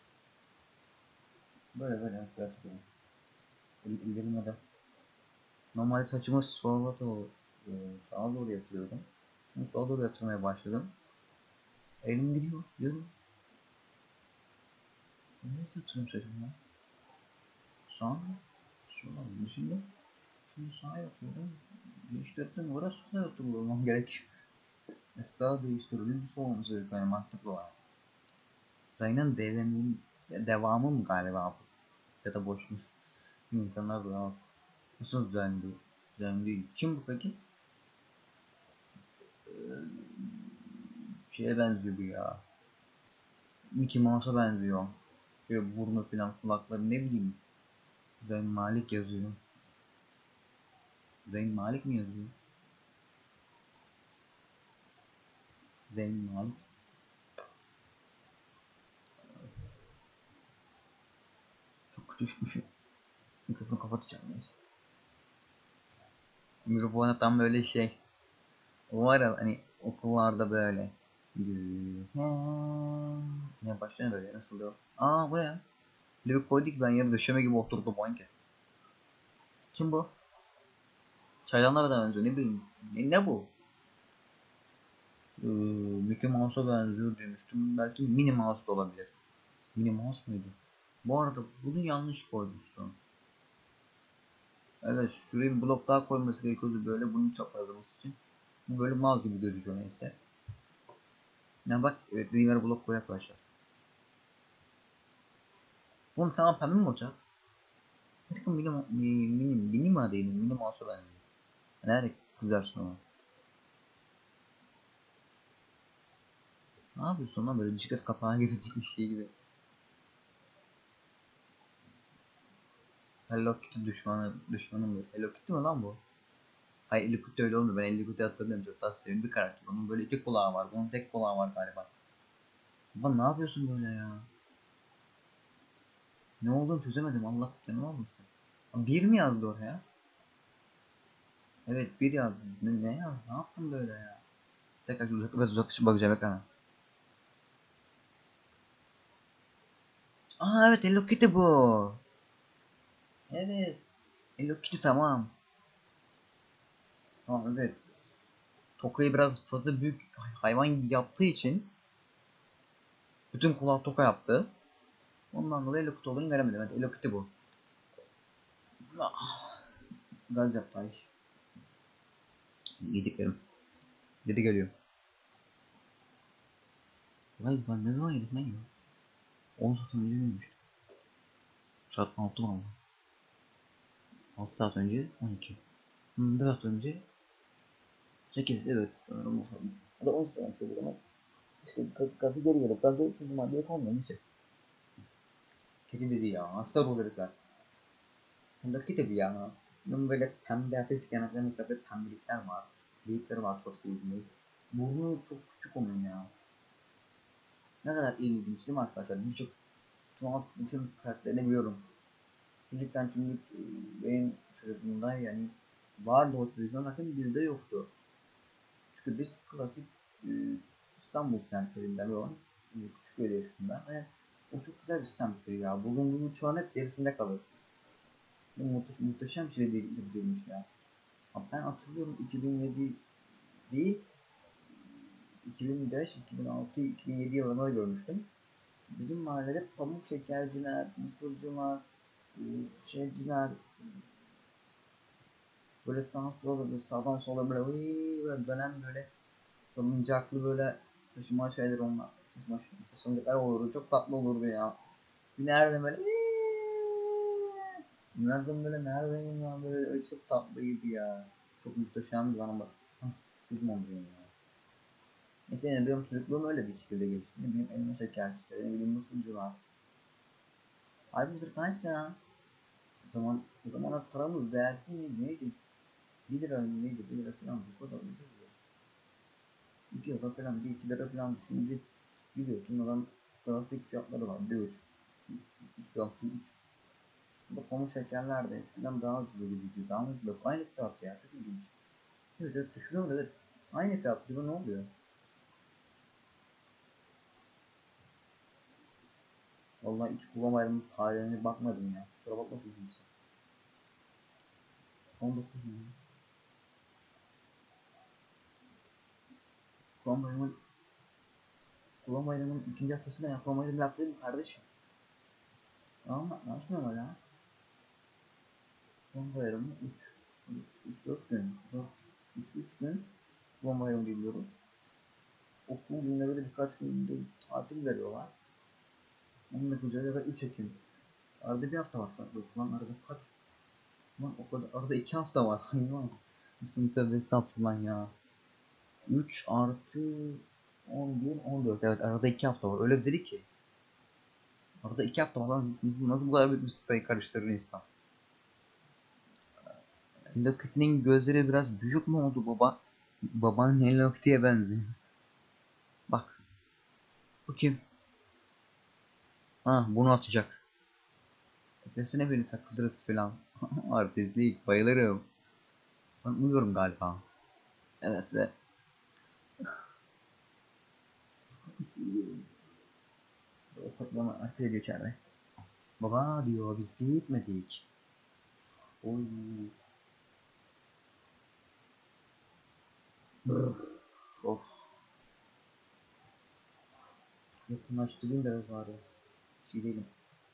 Böyle böyle yapıyorum. İlgilerime de. Normalde saçımı sola doğru, e, sağa doğru yatırıyordum. Şimdi sola doğru yatırmaya başladım. Elim gidiyor. Diyorum. Ne yatırıyorum saçımı ya? Sağ mı? Sola mı? Şimdi, şimdi sağa yatıyorum. Değiştirdim. Orası da yatırıyor olmam gerek. Sağa değiştirelim. Sol olması gerekiyor. Yani mantıklı olarak. Ray'ın devamı, devamı mı galiba bu? Ya da boşmuş. İnsanlar da nasıl düzenli? Düzenli değil. Kim bu peki? Ee, şeye benziyor bu ya. Mickey Mouse'a benziyor. Şöyle burnu falan kulakları ne bileyim. Zayn Malik yazıyor. Zayn Malik mi yazıyor? Zayn Malik. Çok küçükmüşüm. Mikrofonu kapatacağım neyse. Mikrofona tam böyle şey. O var ya hani okullarda böyle. Ne başlıyor böyle nasıl diyor? Aa bu ne? Bir koyduk ben yarı döşeme gibi oturdu banket. Kim bu? Çaydanlığa da benziyor ne bileyim. Ne, ne bu? Ee, Mickey Mouse'a benziyor demiştim. Belki Minnie Mouse da olabilir. Minnie Mouse muydu? Bu arada bunu yanlış koymuşsun. Evet şuraya bir blok daha koyması gerekiyordu böyle bunun çaprazlaması için. Bu böyle mouse gibi gözüküyor neyse. Ya bak, evet, River blok koy arkadaşlar. Oğlum tamam, pembe mi olacak? Sakın benim benim benim adayım, benim olsa ben. Nerede kızarsın ona? Ne yapıyorsun lan böyle bisiklet kapağı gibi bir şey gibi. Hello Kitty düşmanı düşmanım bu. Hello Kitty mi lan bu? Hayır, Hello Kitty öyle olmuyor. Ben Hello Kitty hatırlıyorum. Çok daha sevimli bir karakter. Onun böyle iki kulağı var. Bunun tek kulağı var galiba. Baba ne yapıyorsun böyle ya? Ne olduğunu çözemedim. Allah canım almasın. Bir mi yazdı oraya? Evet, bir yazdı. Ne, ne yazdı? Ne yaptın böyle ya? Tekrar uzak, biraz uzaklaşıp bakacağım ekrana. Aa evet, Hello Kitty bu. Evet. Hello Kitty, tamam. Tamam, evet. Tokayı biraz fazla büyük hayvan gibi yaptığı için bütün kulağı toka yaptı. Ondan dolayı Hello Kitty olduğunu göremedim. Evet, Hello Kitty bu. Ah, gaz yaptı ay. Yediklerim. Dedi geliyor. Vay, ben ne zaman yedik lan ya? on saat önce yemiş. Saat altı mı ama? altı saat önce on iki. Hmm, bir saat önce sekiz, evet sanırım o sanırım. Ya da on saat önce ama işte gaz, gazı geri gelip gazı üçüncü madde kalmıyor neyse. Kedi dedi ya, hasta bu herifler. Bundaki tabii ya. Bunun böyle pembe hafif yanaklarında böyle pembelikler var. Bıyıkları var, çok sevdiğim. Burnu çok küçük onun ya. Ne kadar ilginç değil mi arkadaşlar? Birçok tuhaf bütün karakterini biliyorum. Çocukken çünkü e, benim çocukluğumda yani vardı o çizgi film, zaten bizde yoktu. Çünkü biz klasik e, İstanbul semtlerinden olan e, küçük öyle yaşadım ben. Ve o çok güzel bir semtti ya. Bulunduğu çağın hep gerisinde kalır. Bu muhteşem, muhteşem bir şey değil, değilmiş ya. Abi ben hatırlıyorum, iki bin yedi değil, iki bin beş, iki bin altı, iki bin yedi yılında da görmüştüm. Bizim mahallede pamuk şekerciler, mısırcılar, e, şeyciler, böyle sağa sola böyle sağdan sola böyle uyyy, böyle dönen böyle salıncaklı böyle taşıma şeyler onlar. Taşıma salıncaklar olurdu. Çok tatlı olurdu ya. Nerede böyle nereden böyle neredeyim ya, böyle çok tatlıydı ya. Çok muhteşem bir bana bak. Sıkıldım onu ya. Neyse, yani benim çocukluğum öyle bir şekilde geçti. Ne bileyim, elma şeker, işte, ne bileyim mısırcılar. Harbi mısır kaç ya? O zaman, o zamanlar paramız değersiz miydi neydi? bir lira mı neydi? bir lira falan bu kadar ucuz ya. iki lira falan, bir iki lira falan şimdi biliyorsun adam klasik fiyatları var. bir üç, iki altı, üç. Bu pamuk şekerler de eskiden daha ucuz gibiydi. Daha ucuz yok. Aynı fiyat ya. Çok ilginç. Evet, evet düşünüyorum, evet. Aynı fiyat gibi ne oluyor? Vallahi hiç kullanmayalım tarihine bakmadım ya. Kusura bakmasın kimse. on dokuz mu? Kurban Bayramı, Kurban Bayramı'nın ikinci haftasında ya. Kurban Bayramı yaptırdım kardeşim. Ama nasıl normal ya? Kurban Bayramı üç, üç dört gün. üç üç gün Kurban Bayramı geliyoruz. Okul günleri de birkaç gün de tatil veriyorlar. on dokuz ya da üç Ekim. Arada bir hafta var sanki. Lan arada kaç? Lan o kadar. Arada iki hafta var. Hayvan. Mısın, tövbe estağfurullah ya. üç artı on bir, on dört. Evet, arada iki hafta var. Öyle dedi ki. Arada iki hafta var lan. Nasıl bu kadar bir sayı karıştırır insan? Hello Kitty'nin gözleri biraz büyük mü oldu baba? Babanın Hello Kitty'ye benziyor. Bak. Bu kim? Ha, bunu atacak. Desene beni takılırız falan. Artistlik. Bayılırım. Ben uyuyorum galiba. Evet ve toplama arkaya geçer. Baba diyor, biz gitmedik. Oy. Brr. Of. Yakınlaştırayım biraz bari. Şey değilim.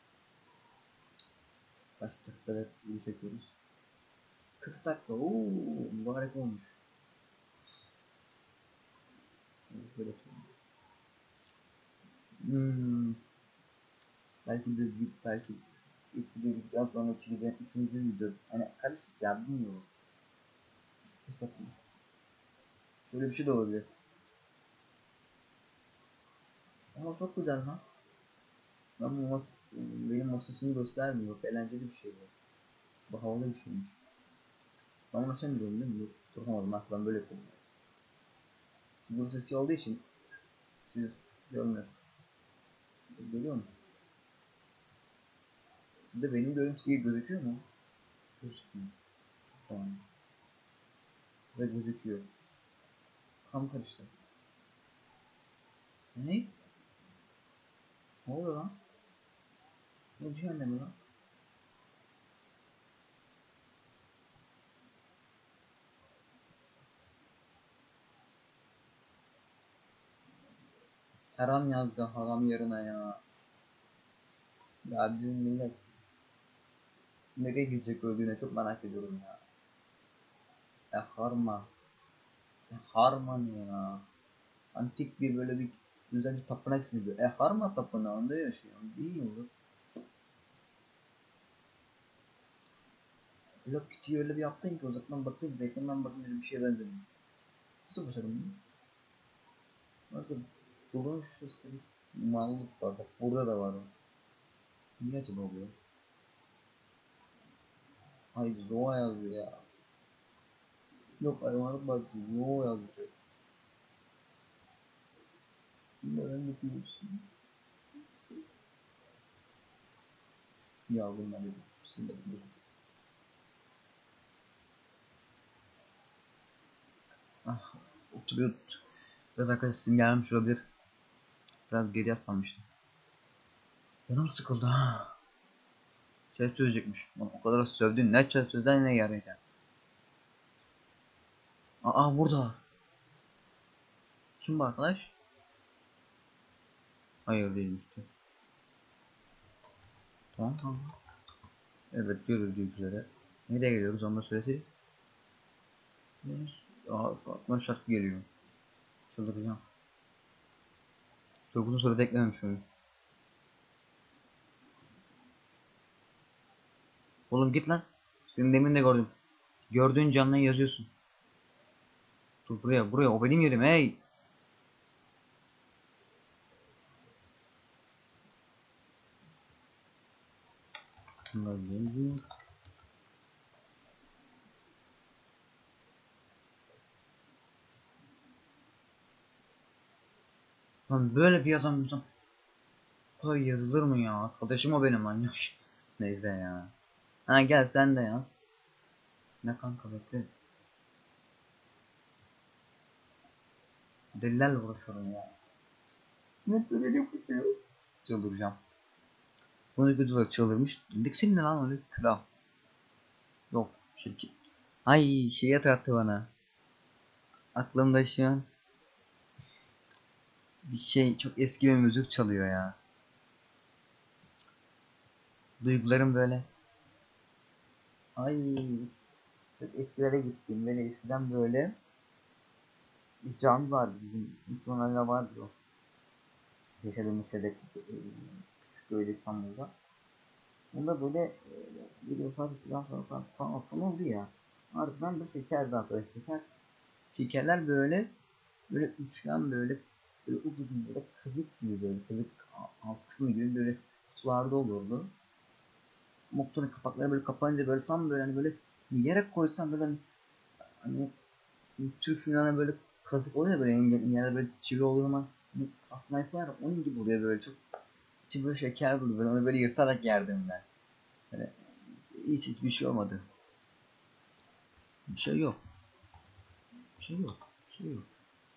Kaç dakikada video çekiyoruz? kırk dakika. Ooo, mübarek olmuş. Böyle söyleyeyim. Belki de belki ilk video bittikten sonra çekeceğim üçüncü video. Hani karışık ya, bilmiyorum. Hesaplı. Böyle bir şey de olabilir. Ama çok güzel ha. Ben bu mas benim masasını göstermiyor. Eğlenceli bir şey bu. Bu havalı bir şeymiş. Ben bunu sen biliyorum değil mi? Yok, duramadım aklım böyle yapıyorum. Burası siyah olduğu için siz görmüyorsunuz. Görüyor musun? Sizde benim görüntü iyi gözüküyor mu? Gözükmüyor. Tamam. Ve gözüküyor. Kam karıştı. Ne? Ne oluyor lan? Ne cehennemi lan? Haram yazdı haram yerine ya. Ya bizim millet nereye gidecek öldüğüne çok merak ediyorum ya. Ya harma. Ya harma ne ya? Antik bir böyle bir güzel bir tapınak ismi. E harma tapınağında yaşıyor. İyi olur. Hello Kitty'yi öyle bir yaptın ki uzaktan bakınca yakından bakınca bir şeye benzemiyor. Nasıl başardın bunu? Bakın. Durun şu sırada mallık var. Bak burada da var o. Niye acaba oluyor? Ay Zoa yazıyor ya. Yok hayvanlık bak Zoa yazıyor. Neden yapıyorsun? Ya bunlar dedim. Şimdi dedim. Ah oturuyor. Biraz arkadaşlar sizin gelmiş olabilir. Biraz geri yaslanmıştım. Canım sıkıldı ha. Şey söyleyecekmiş. Lan o kadar sövdün. Ne şey sözden ne yarayacak? Aa burada. Kim bu arkadaş? Hayır değilmişti. Tamam tamam. Evet görüldüğü üzere. Nereye geliyoruz onu da söyleseydik. Aa aklıma şarkı geliyor. Çıldıracağım. Çok uzun sürede eklememiş oyun. Oğlum git lan. Senin demin de gördüm. Gördüğün canlıya yazıyorsun. Dur buraya buraya o benim yerim hey. Bunlar benziyor. Lan böyle bir yazan bulsam. Bu kadar yazılır mı ya? Arkadaşım o benim lan. Neyse ya. Ha gel sen de yaz. Ne kanka bekle. Delilerle uğraşıyorum ya. Ne söyleyeyim ya? Çıldıracağım. Bunu güzel çıldırmış. Dedik senin ne lan öyle külah. Yok şirket. Ay şey hatırlattı bana. Aklımda şu an bir şey çok eski bir müzik çalıyor ya. Duygularım böyle. Ay çok eskilere gittim. Böyle eskiden böyle bir cami vardı bizim. Müslümanlarla vardı o. Yaşadığımız şeyde küçük böyle İstanbul'da. Bunda böyle e, bir vefat ettikten sonra falan falan falan oldu ya. Ardından da şeker daha sonra şeker. Şekerler böyle böyle üçgen böyle böyle uzun böyle kızık gibi böyle kızık alt kısmı gibi böyle kutularda olurdu. Motorun kapakları böyle kapanınca böyle tam böyle hani böyle yere koysan böyle hani, hani Türk filmlerine böyle kazık oluyor ya böyle yani yerde böyle çivi olduğu zaman aslında yapar onun gibi oluyor böyle çok içi böyle şeker böyle, böyle onu böyle yırtarak yerdim ben. Böyle, hiç hiçbir şey olmadı. Bir şey yok. Bir şey yok. Bir şey yok.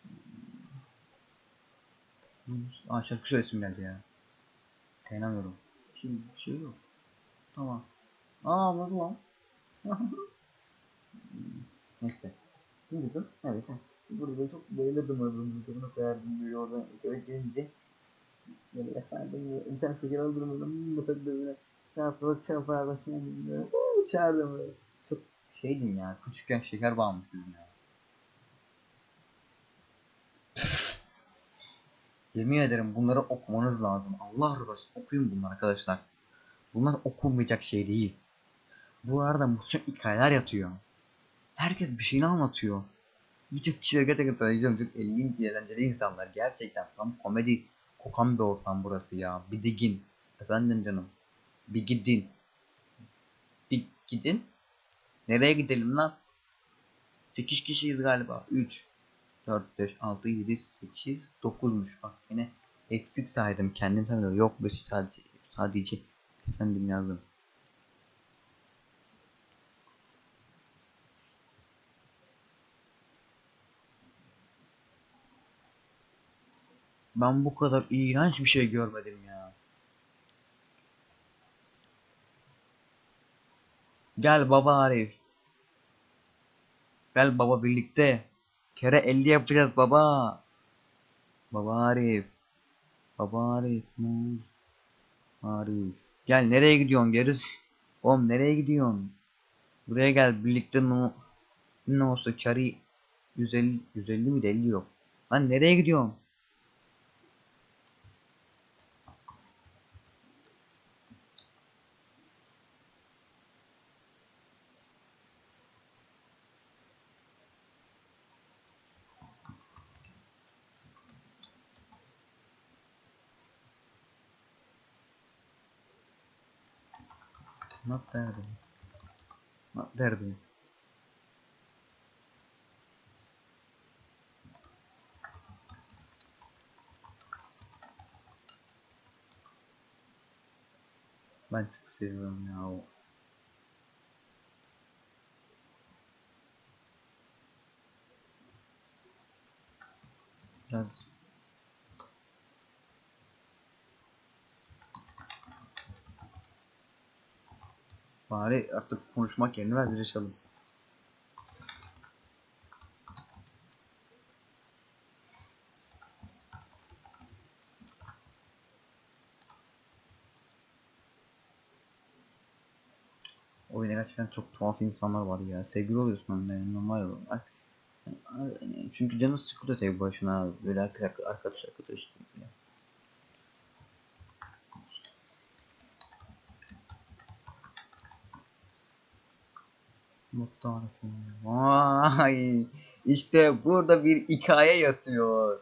Aa şarkı söylesim geldi ya. Dayanamıyorum. Şimdi bir şey yok. Tamam. Aa anladım lan. Neyse. Şimdi dur. Evet. Ha. Burada böyle çok bayılırdım arabanın üzerine koyardım böyle oradan eve gelince. Böyle efendim böyle internet şeker aldırmadım. Bu tabii böyle şanslı çapardım. Böyle uçardım böyle. Çok şeydim ya. Küçükken şeker bağımlısıydım ya. Yemin ederim bunları okumanız lazım. Allah rızası için okuyun bunları arkadaşlar. Bunlar okunmayacak şey değil. Bu arada muhteşem hikayeler yatıyor. Herkes bir şeyini anlatıyor. Birçok kişiler gerçekten tanıyacağım, çok ilginç, eğlenceli insanlar. Gerçekten tam komedi kokan bir ortam burası ya. Bir digin. Efendim canım. Bir gidin. Bir gidin. Nereye gidelim lan? sekiz kişiyiz galiba. üç, dört, beş, altı, yedi, sekiz, dokuzmuş. Bak yine eksik saydım. Kendim sanıyorum. Yok beş sadece. Sadece. Efendim yazdım. Ben bu kadar iğrenç bir şey görmedim ya. Gel baba Arif. Gel baba birlikte. Kere elli yapacağız baba. Baba Arif. Baba Arif. Muz. Arif. Gel nereye gidiyorsun geriz? Oğlum nereye gidiyorsun? Buraya gel birlikte no, ne olsa kari yüz elli yüz elli mi de elli yok. Lan nereye gidiyorsun? Not derdim. Not derdim. Ben çok seviyorum ya o. Biraz bari artık konuşmak yerine biraz yaşayalım. Oyuna gerçekten çok tuhaf insanlar var ya. Sevgili oluyorsun onunla yani normal olarak. Yani çünkü canı sıkılıyor tek başına böyle arkadaş arkadaş arkadaş. Mutlu Vay işte burada bir hikaye yatıyor.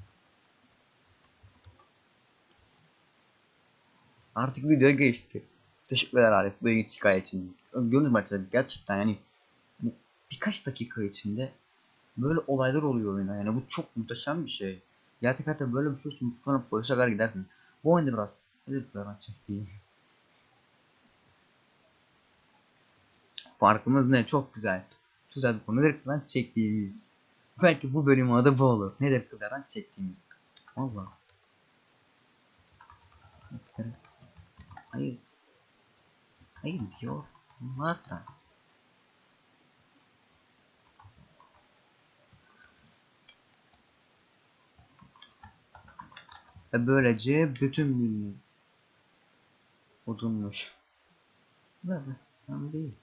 Artık video geçti. Teşekkürler Arif bu hikaye için. Gönül başladı gerçekten yani hani birkaç dakika içinde böyle olaylar oluyor oyunda yani bu çok muhteşem bir şey. Gerçek hayatta böyle bir şey olsun sonra polise kadar gidersin. Bu oyunda biraz eziklerden çektiğimiz. Farkımız ne? Çok güzel. Güzel bir konu. Nedir kızdan çektiğimiz. Belki bu bölümün adı bu olur. Nedir kızlardan çektiğimiz. Valla. Hayır. Hayır diyor. Zaten. Ve böylece bütün milli odunmuş. Böyle. Tam değil.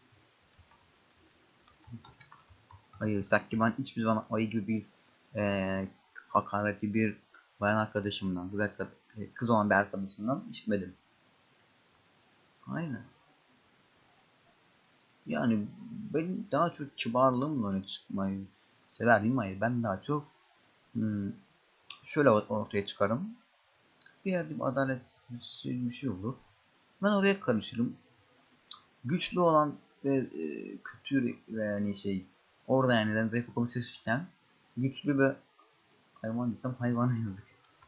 Hayır. Sanki ben hiçbir zaman ayı gibi bir ee, hakareti bir bayan arkadaşımdan, kız, arkadaş, kız olan bir arkadaşımdan işitmedim. Aynen. Yani ben daha çok kibarlığımla öne çıkmayı severdim. Hayır ben daha çok hmm, şöyle ortaya çıkarım. Bir yerde bir adaletsiz bir şey olur. Ben oraya karışırım. Güçlü olan ve e, kötü ve yani şey orada yani ben zayıf okumu seçirken güçlü ve hayvan desem hayvana yazık.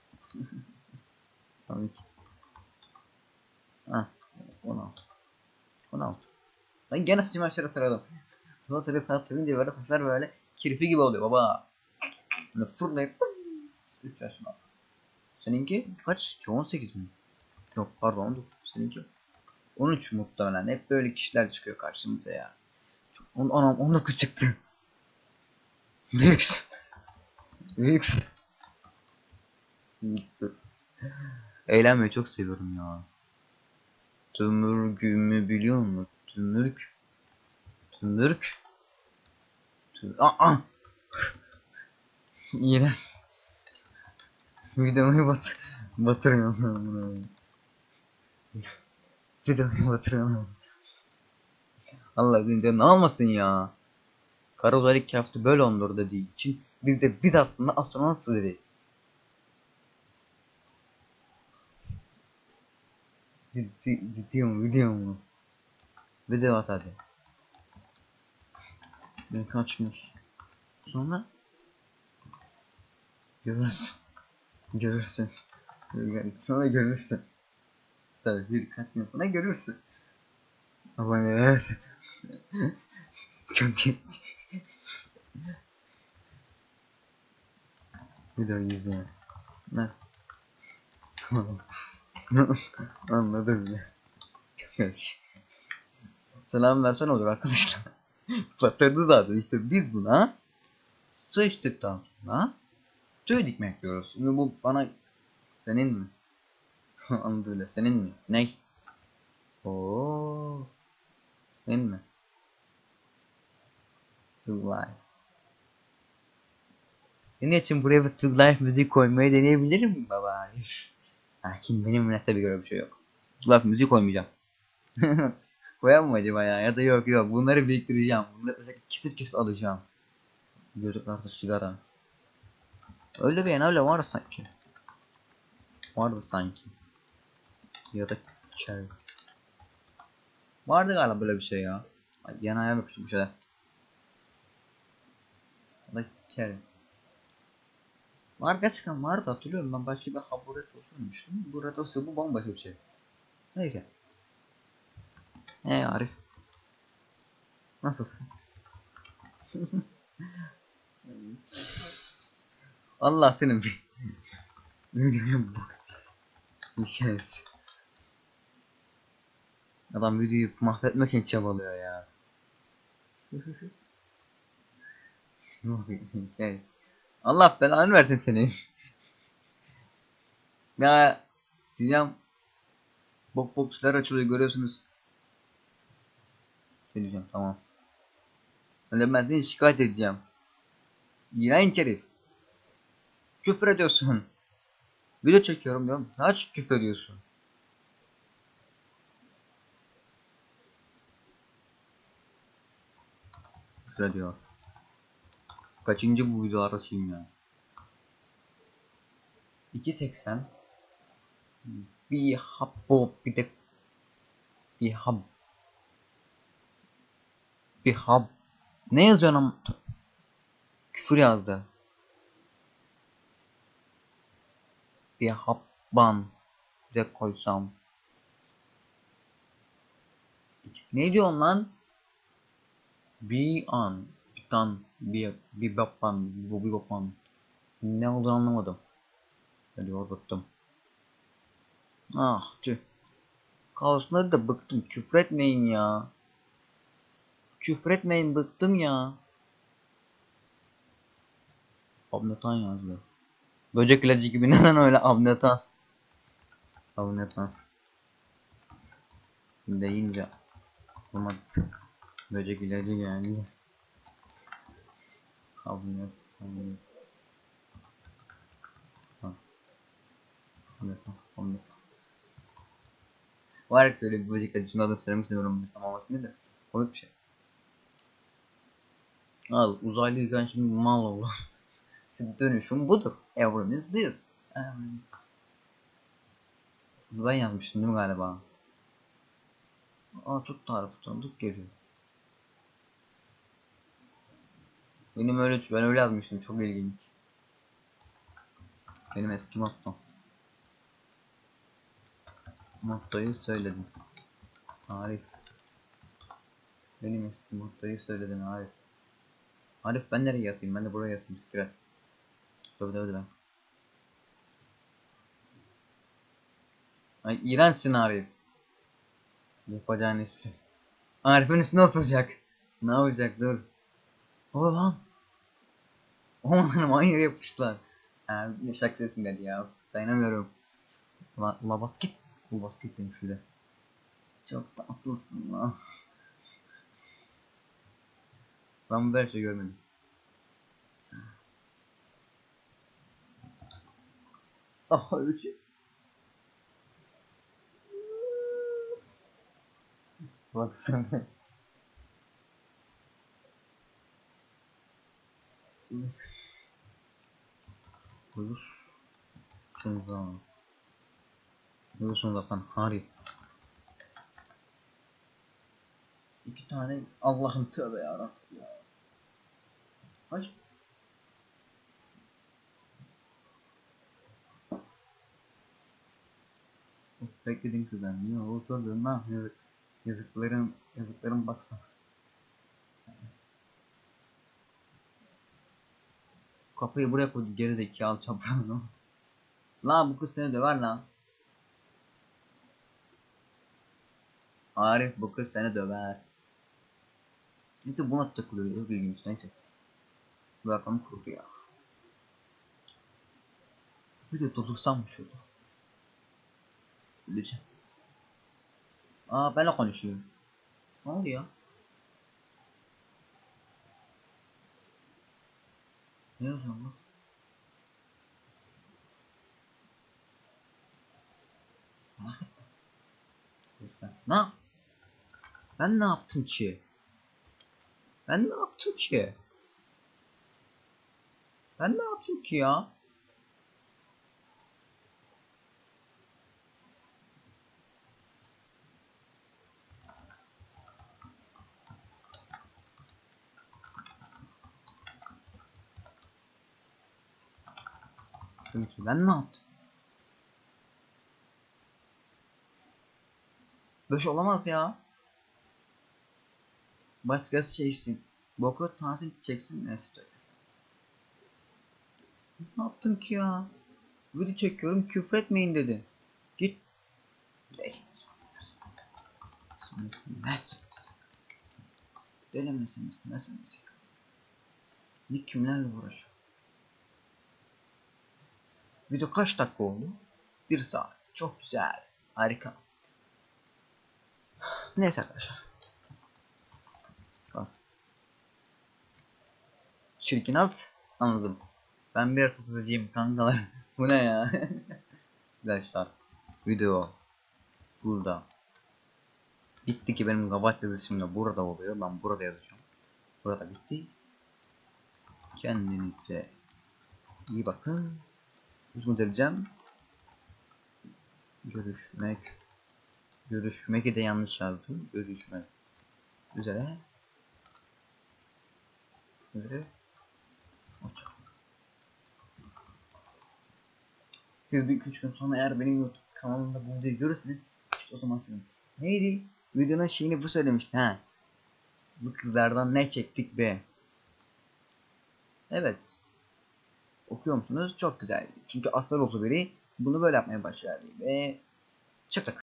Tabii ki. Hah, on altı. on altı. Ben gene saçımı aşağı sararım. Sonra tabii saat tabii böyle saçlar böyle kirpi gibi oluyor baba. Böyle fırlayıp üç yaşında. Seninki kaç? on sekiz mi? Yok pardon on dokuz. Seninki on üç muhtemelen. Hep böyle kişiler çıkıyor karşımıza ya. on, on, on dokuz çıktı. Büyüksün. Büyüksün. Büyüksün. Eğlenmeyi çok seviyorum ya. Tümürgümü biliyor musun? Tümürk. Tümürk. Tüm Aa! Yine. Videoyu bat batırıyorum. Videoyu batırıyorum. Allah izin ne almasın ya. Kara uzaylık kafti böyle ondur dediği için biz de biz aslında astronotuz dedi. Ciddi, ciddi mi video mu? Video at hadi. Ben kaçmış. Sonra görürsün. Görürsün. Sonra görürsün. Tabii birkaç gün sonra görürsün. Ama evet. Çok iyi. Videoyu izle. Ne? Anladım ya. Çok iyi. Selam versen olur arkadaşlar. Batırdı zaten işte biz buna su içtikten sonra suyu dikmek diyoruz. Şimdi bu bana senin mi? Anladı öyle. Senin mi? Ne? Oo. Senin mi? Tug Life. Senin için buraya bir Tug Life müzik koymayı deneyebilir miyim baba? Lakin benim tabi göre bir şey yok. Tug Life müzik koymayacağım. Koyamam mı acaba ya? Ya da yok yok. Bunları biriktireceğim. Bunları mesela kesip kesip alacağım. Gözlük artık sigara. Öyle bir yani öyle var sanki. Vardı sanki. Ya da cherry. Vardı galiba böyle bir şey ya. Yan ayağım yapıştı bu şeyler. Ya da cherry. Var gerçekten vardı hatırlıyorum ben başka bir haburet olsunmuştum. Bu retosya bu bambaşka bir şey. Neyse. Hey Arif. Nasılsın? Allah senin bir videoyu bak. Yes. Adam videoyu mahvetmek için çabalıyor ya. Şey. Allah belanı versin seni. Ya diyeceğim bok bok şeyler açılıyor görüyorsunuz. Şey diyeceğim tamam. Öyle ben seni şikayet edeceğim. İğrenç herif. Küfür ediyorsun. Video çekiyorum ya. Kaç küfür ediyorsun? Küfür ediyor. Kaçıncı bu video arasıyım ya? iki seksen bir habbo bir de bir hab bir hab ne yazıyor lan? Küfür yazdı. Bir habban bir de koysam. Ne diyorsun lan? Bir an bir tan bir bir bapan bu bir bapan ne olduğunu anlamadım. Hadi bıktım. Ah tüh. Kaosları da bıktım. Küfür etmeyin ya. Küfür etmeyin bıktım ya. Abnetan yazdı. Böcek ilacı gibi neden öyle abnetan? Abnetan. Deyince aklıma böcek ilacı geldi. Abnetan. Abnetan. Abnetan. Var ya öyle bir böcek ilacının adını söylemek istemiyorum. Tamaması de. Komik bir şey. Al uzaylıyken şimdi mal oldu. Şimdi dönüşüm budur. Evren is this. Um, ben yazmıştım değil mi galiba? Aa çok tarif tanıdık geliyor. Benim öyle ben öyle yazmıştım çok ilginç. Benim eski motto. Mottoyu söyledim. Arif. Benim eski mottoyu söyledin Arif. Arif ben nereye yatayım? Ben de buraya yatayım. Sikret. Tabii tabii ben. Ay iğrençsin Arif. Yapacağın işsiz. Arif'in üstüne oturacak. Ne yapacak dur. O lan. Oğlum aynı yere yapıştılar. Yani ne şarkı söylesin dedi ya. Dayanamıyorum. La, la basket. Bu basket demiş bir de. Çok tatlısın lan. Ben böyle şey görmedim. Aha üç. Bak. Buyur. Şundan. Buyursun zaten hari. İki tane Allah'ım tövbe yarabbim ya. Kaç? Bekledim kızım. Niye oturdun lan? Yazık. Yazıklarım, yazıklarım baksana. Kapıyı buraya koydu geri zekalı çapraz lan. Lan bu kız seni döver lan. Arif bu kız seni döver. Bir buna takılıyor. Çok ilginç. Neyse. Bu kafam kurdu ya. Bir de durdursam mı şurada? Lütfen. Aa benle konuşuyor. Ne oluyor? Ne yazıyorsunuz? Ne? Ben ne yaptım ki? Ben ne yaptım ki? Ben ne yaptım ki ya? Çünkü ben ne yaptım? Böyle şey olamaz ya. Başkası çeksin. Boku tanesi çeksin. Neyse. Ne yaptım ki ya? Video çekiyorum küfretmeyin dedi. Git. Nasıl? Denemesiniz. Nasılsınız? Ne kimlerle uğraşıyor? Video kaç dakika oldu? Bir saat. Çok güzel. Harika. Neyse arkadaşlar. Bak. Çirkin alt. Anladım. Ben bir tutucuyum kankalar. Bu ne ya? Arkadaşlar. Video. Burada. Bitti ki benim gavat yazışım da burada oluyor. Ben burada yazacağım. Burada bitti. Kendinize iyi bakın. Uzun dereceğim. Görüşmek. Görüşmek de yanlış yazdım. Görüşmek üzere. Üzere. Hoşça. Bir iki üç gün sonra eğer benim YouTube kanalımda bu videoyu görürseniz işte o zaman söyleyeyim. Neydi? Videonun şeyini bu söylemişti ha. Bu kızlardan ne çektik be? Evet. Okuyor musunuz? Çok güzel. Çünkü aslar olsa biri bunu böyle yapmaya başlar ve çıktık.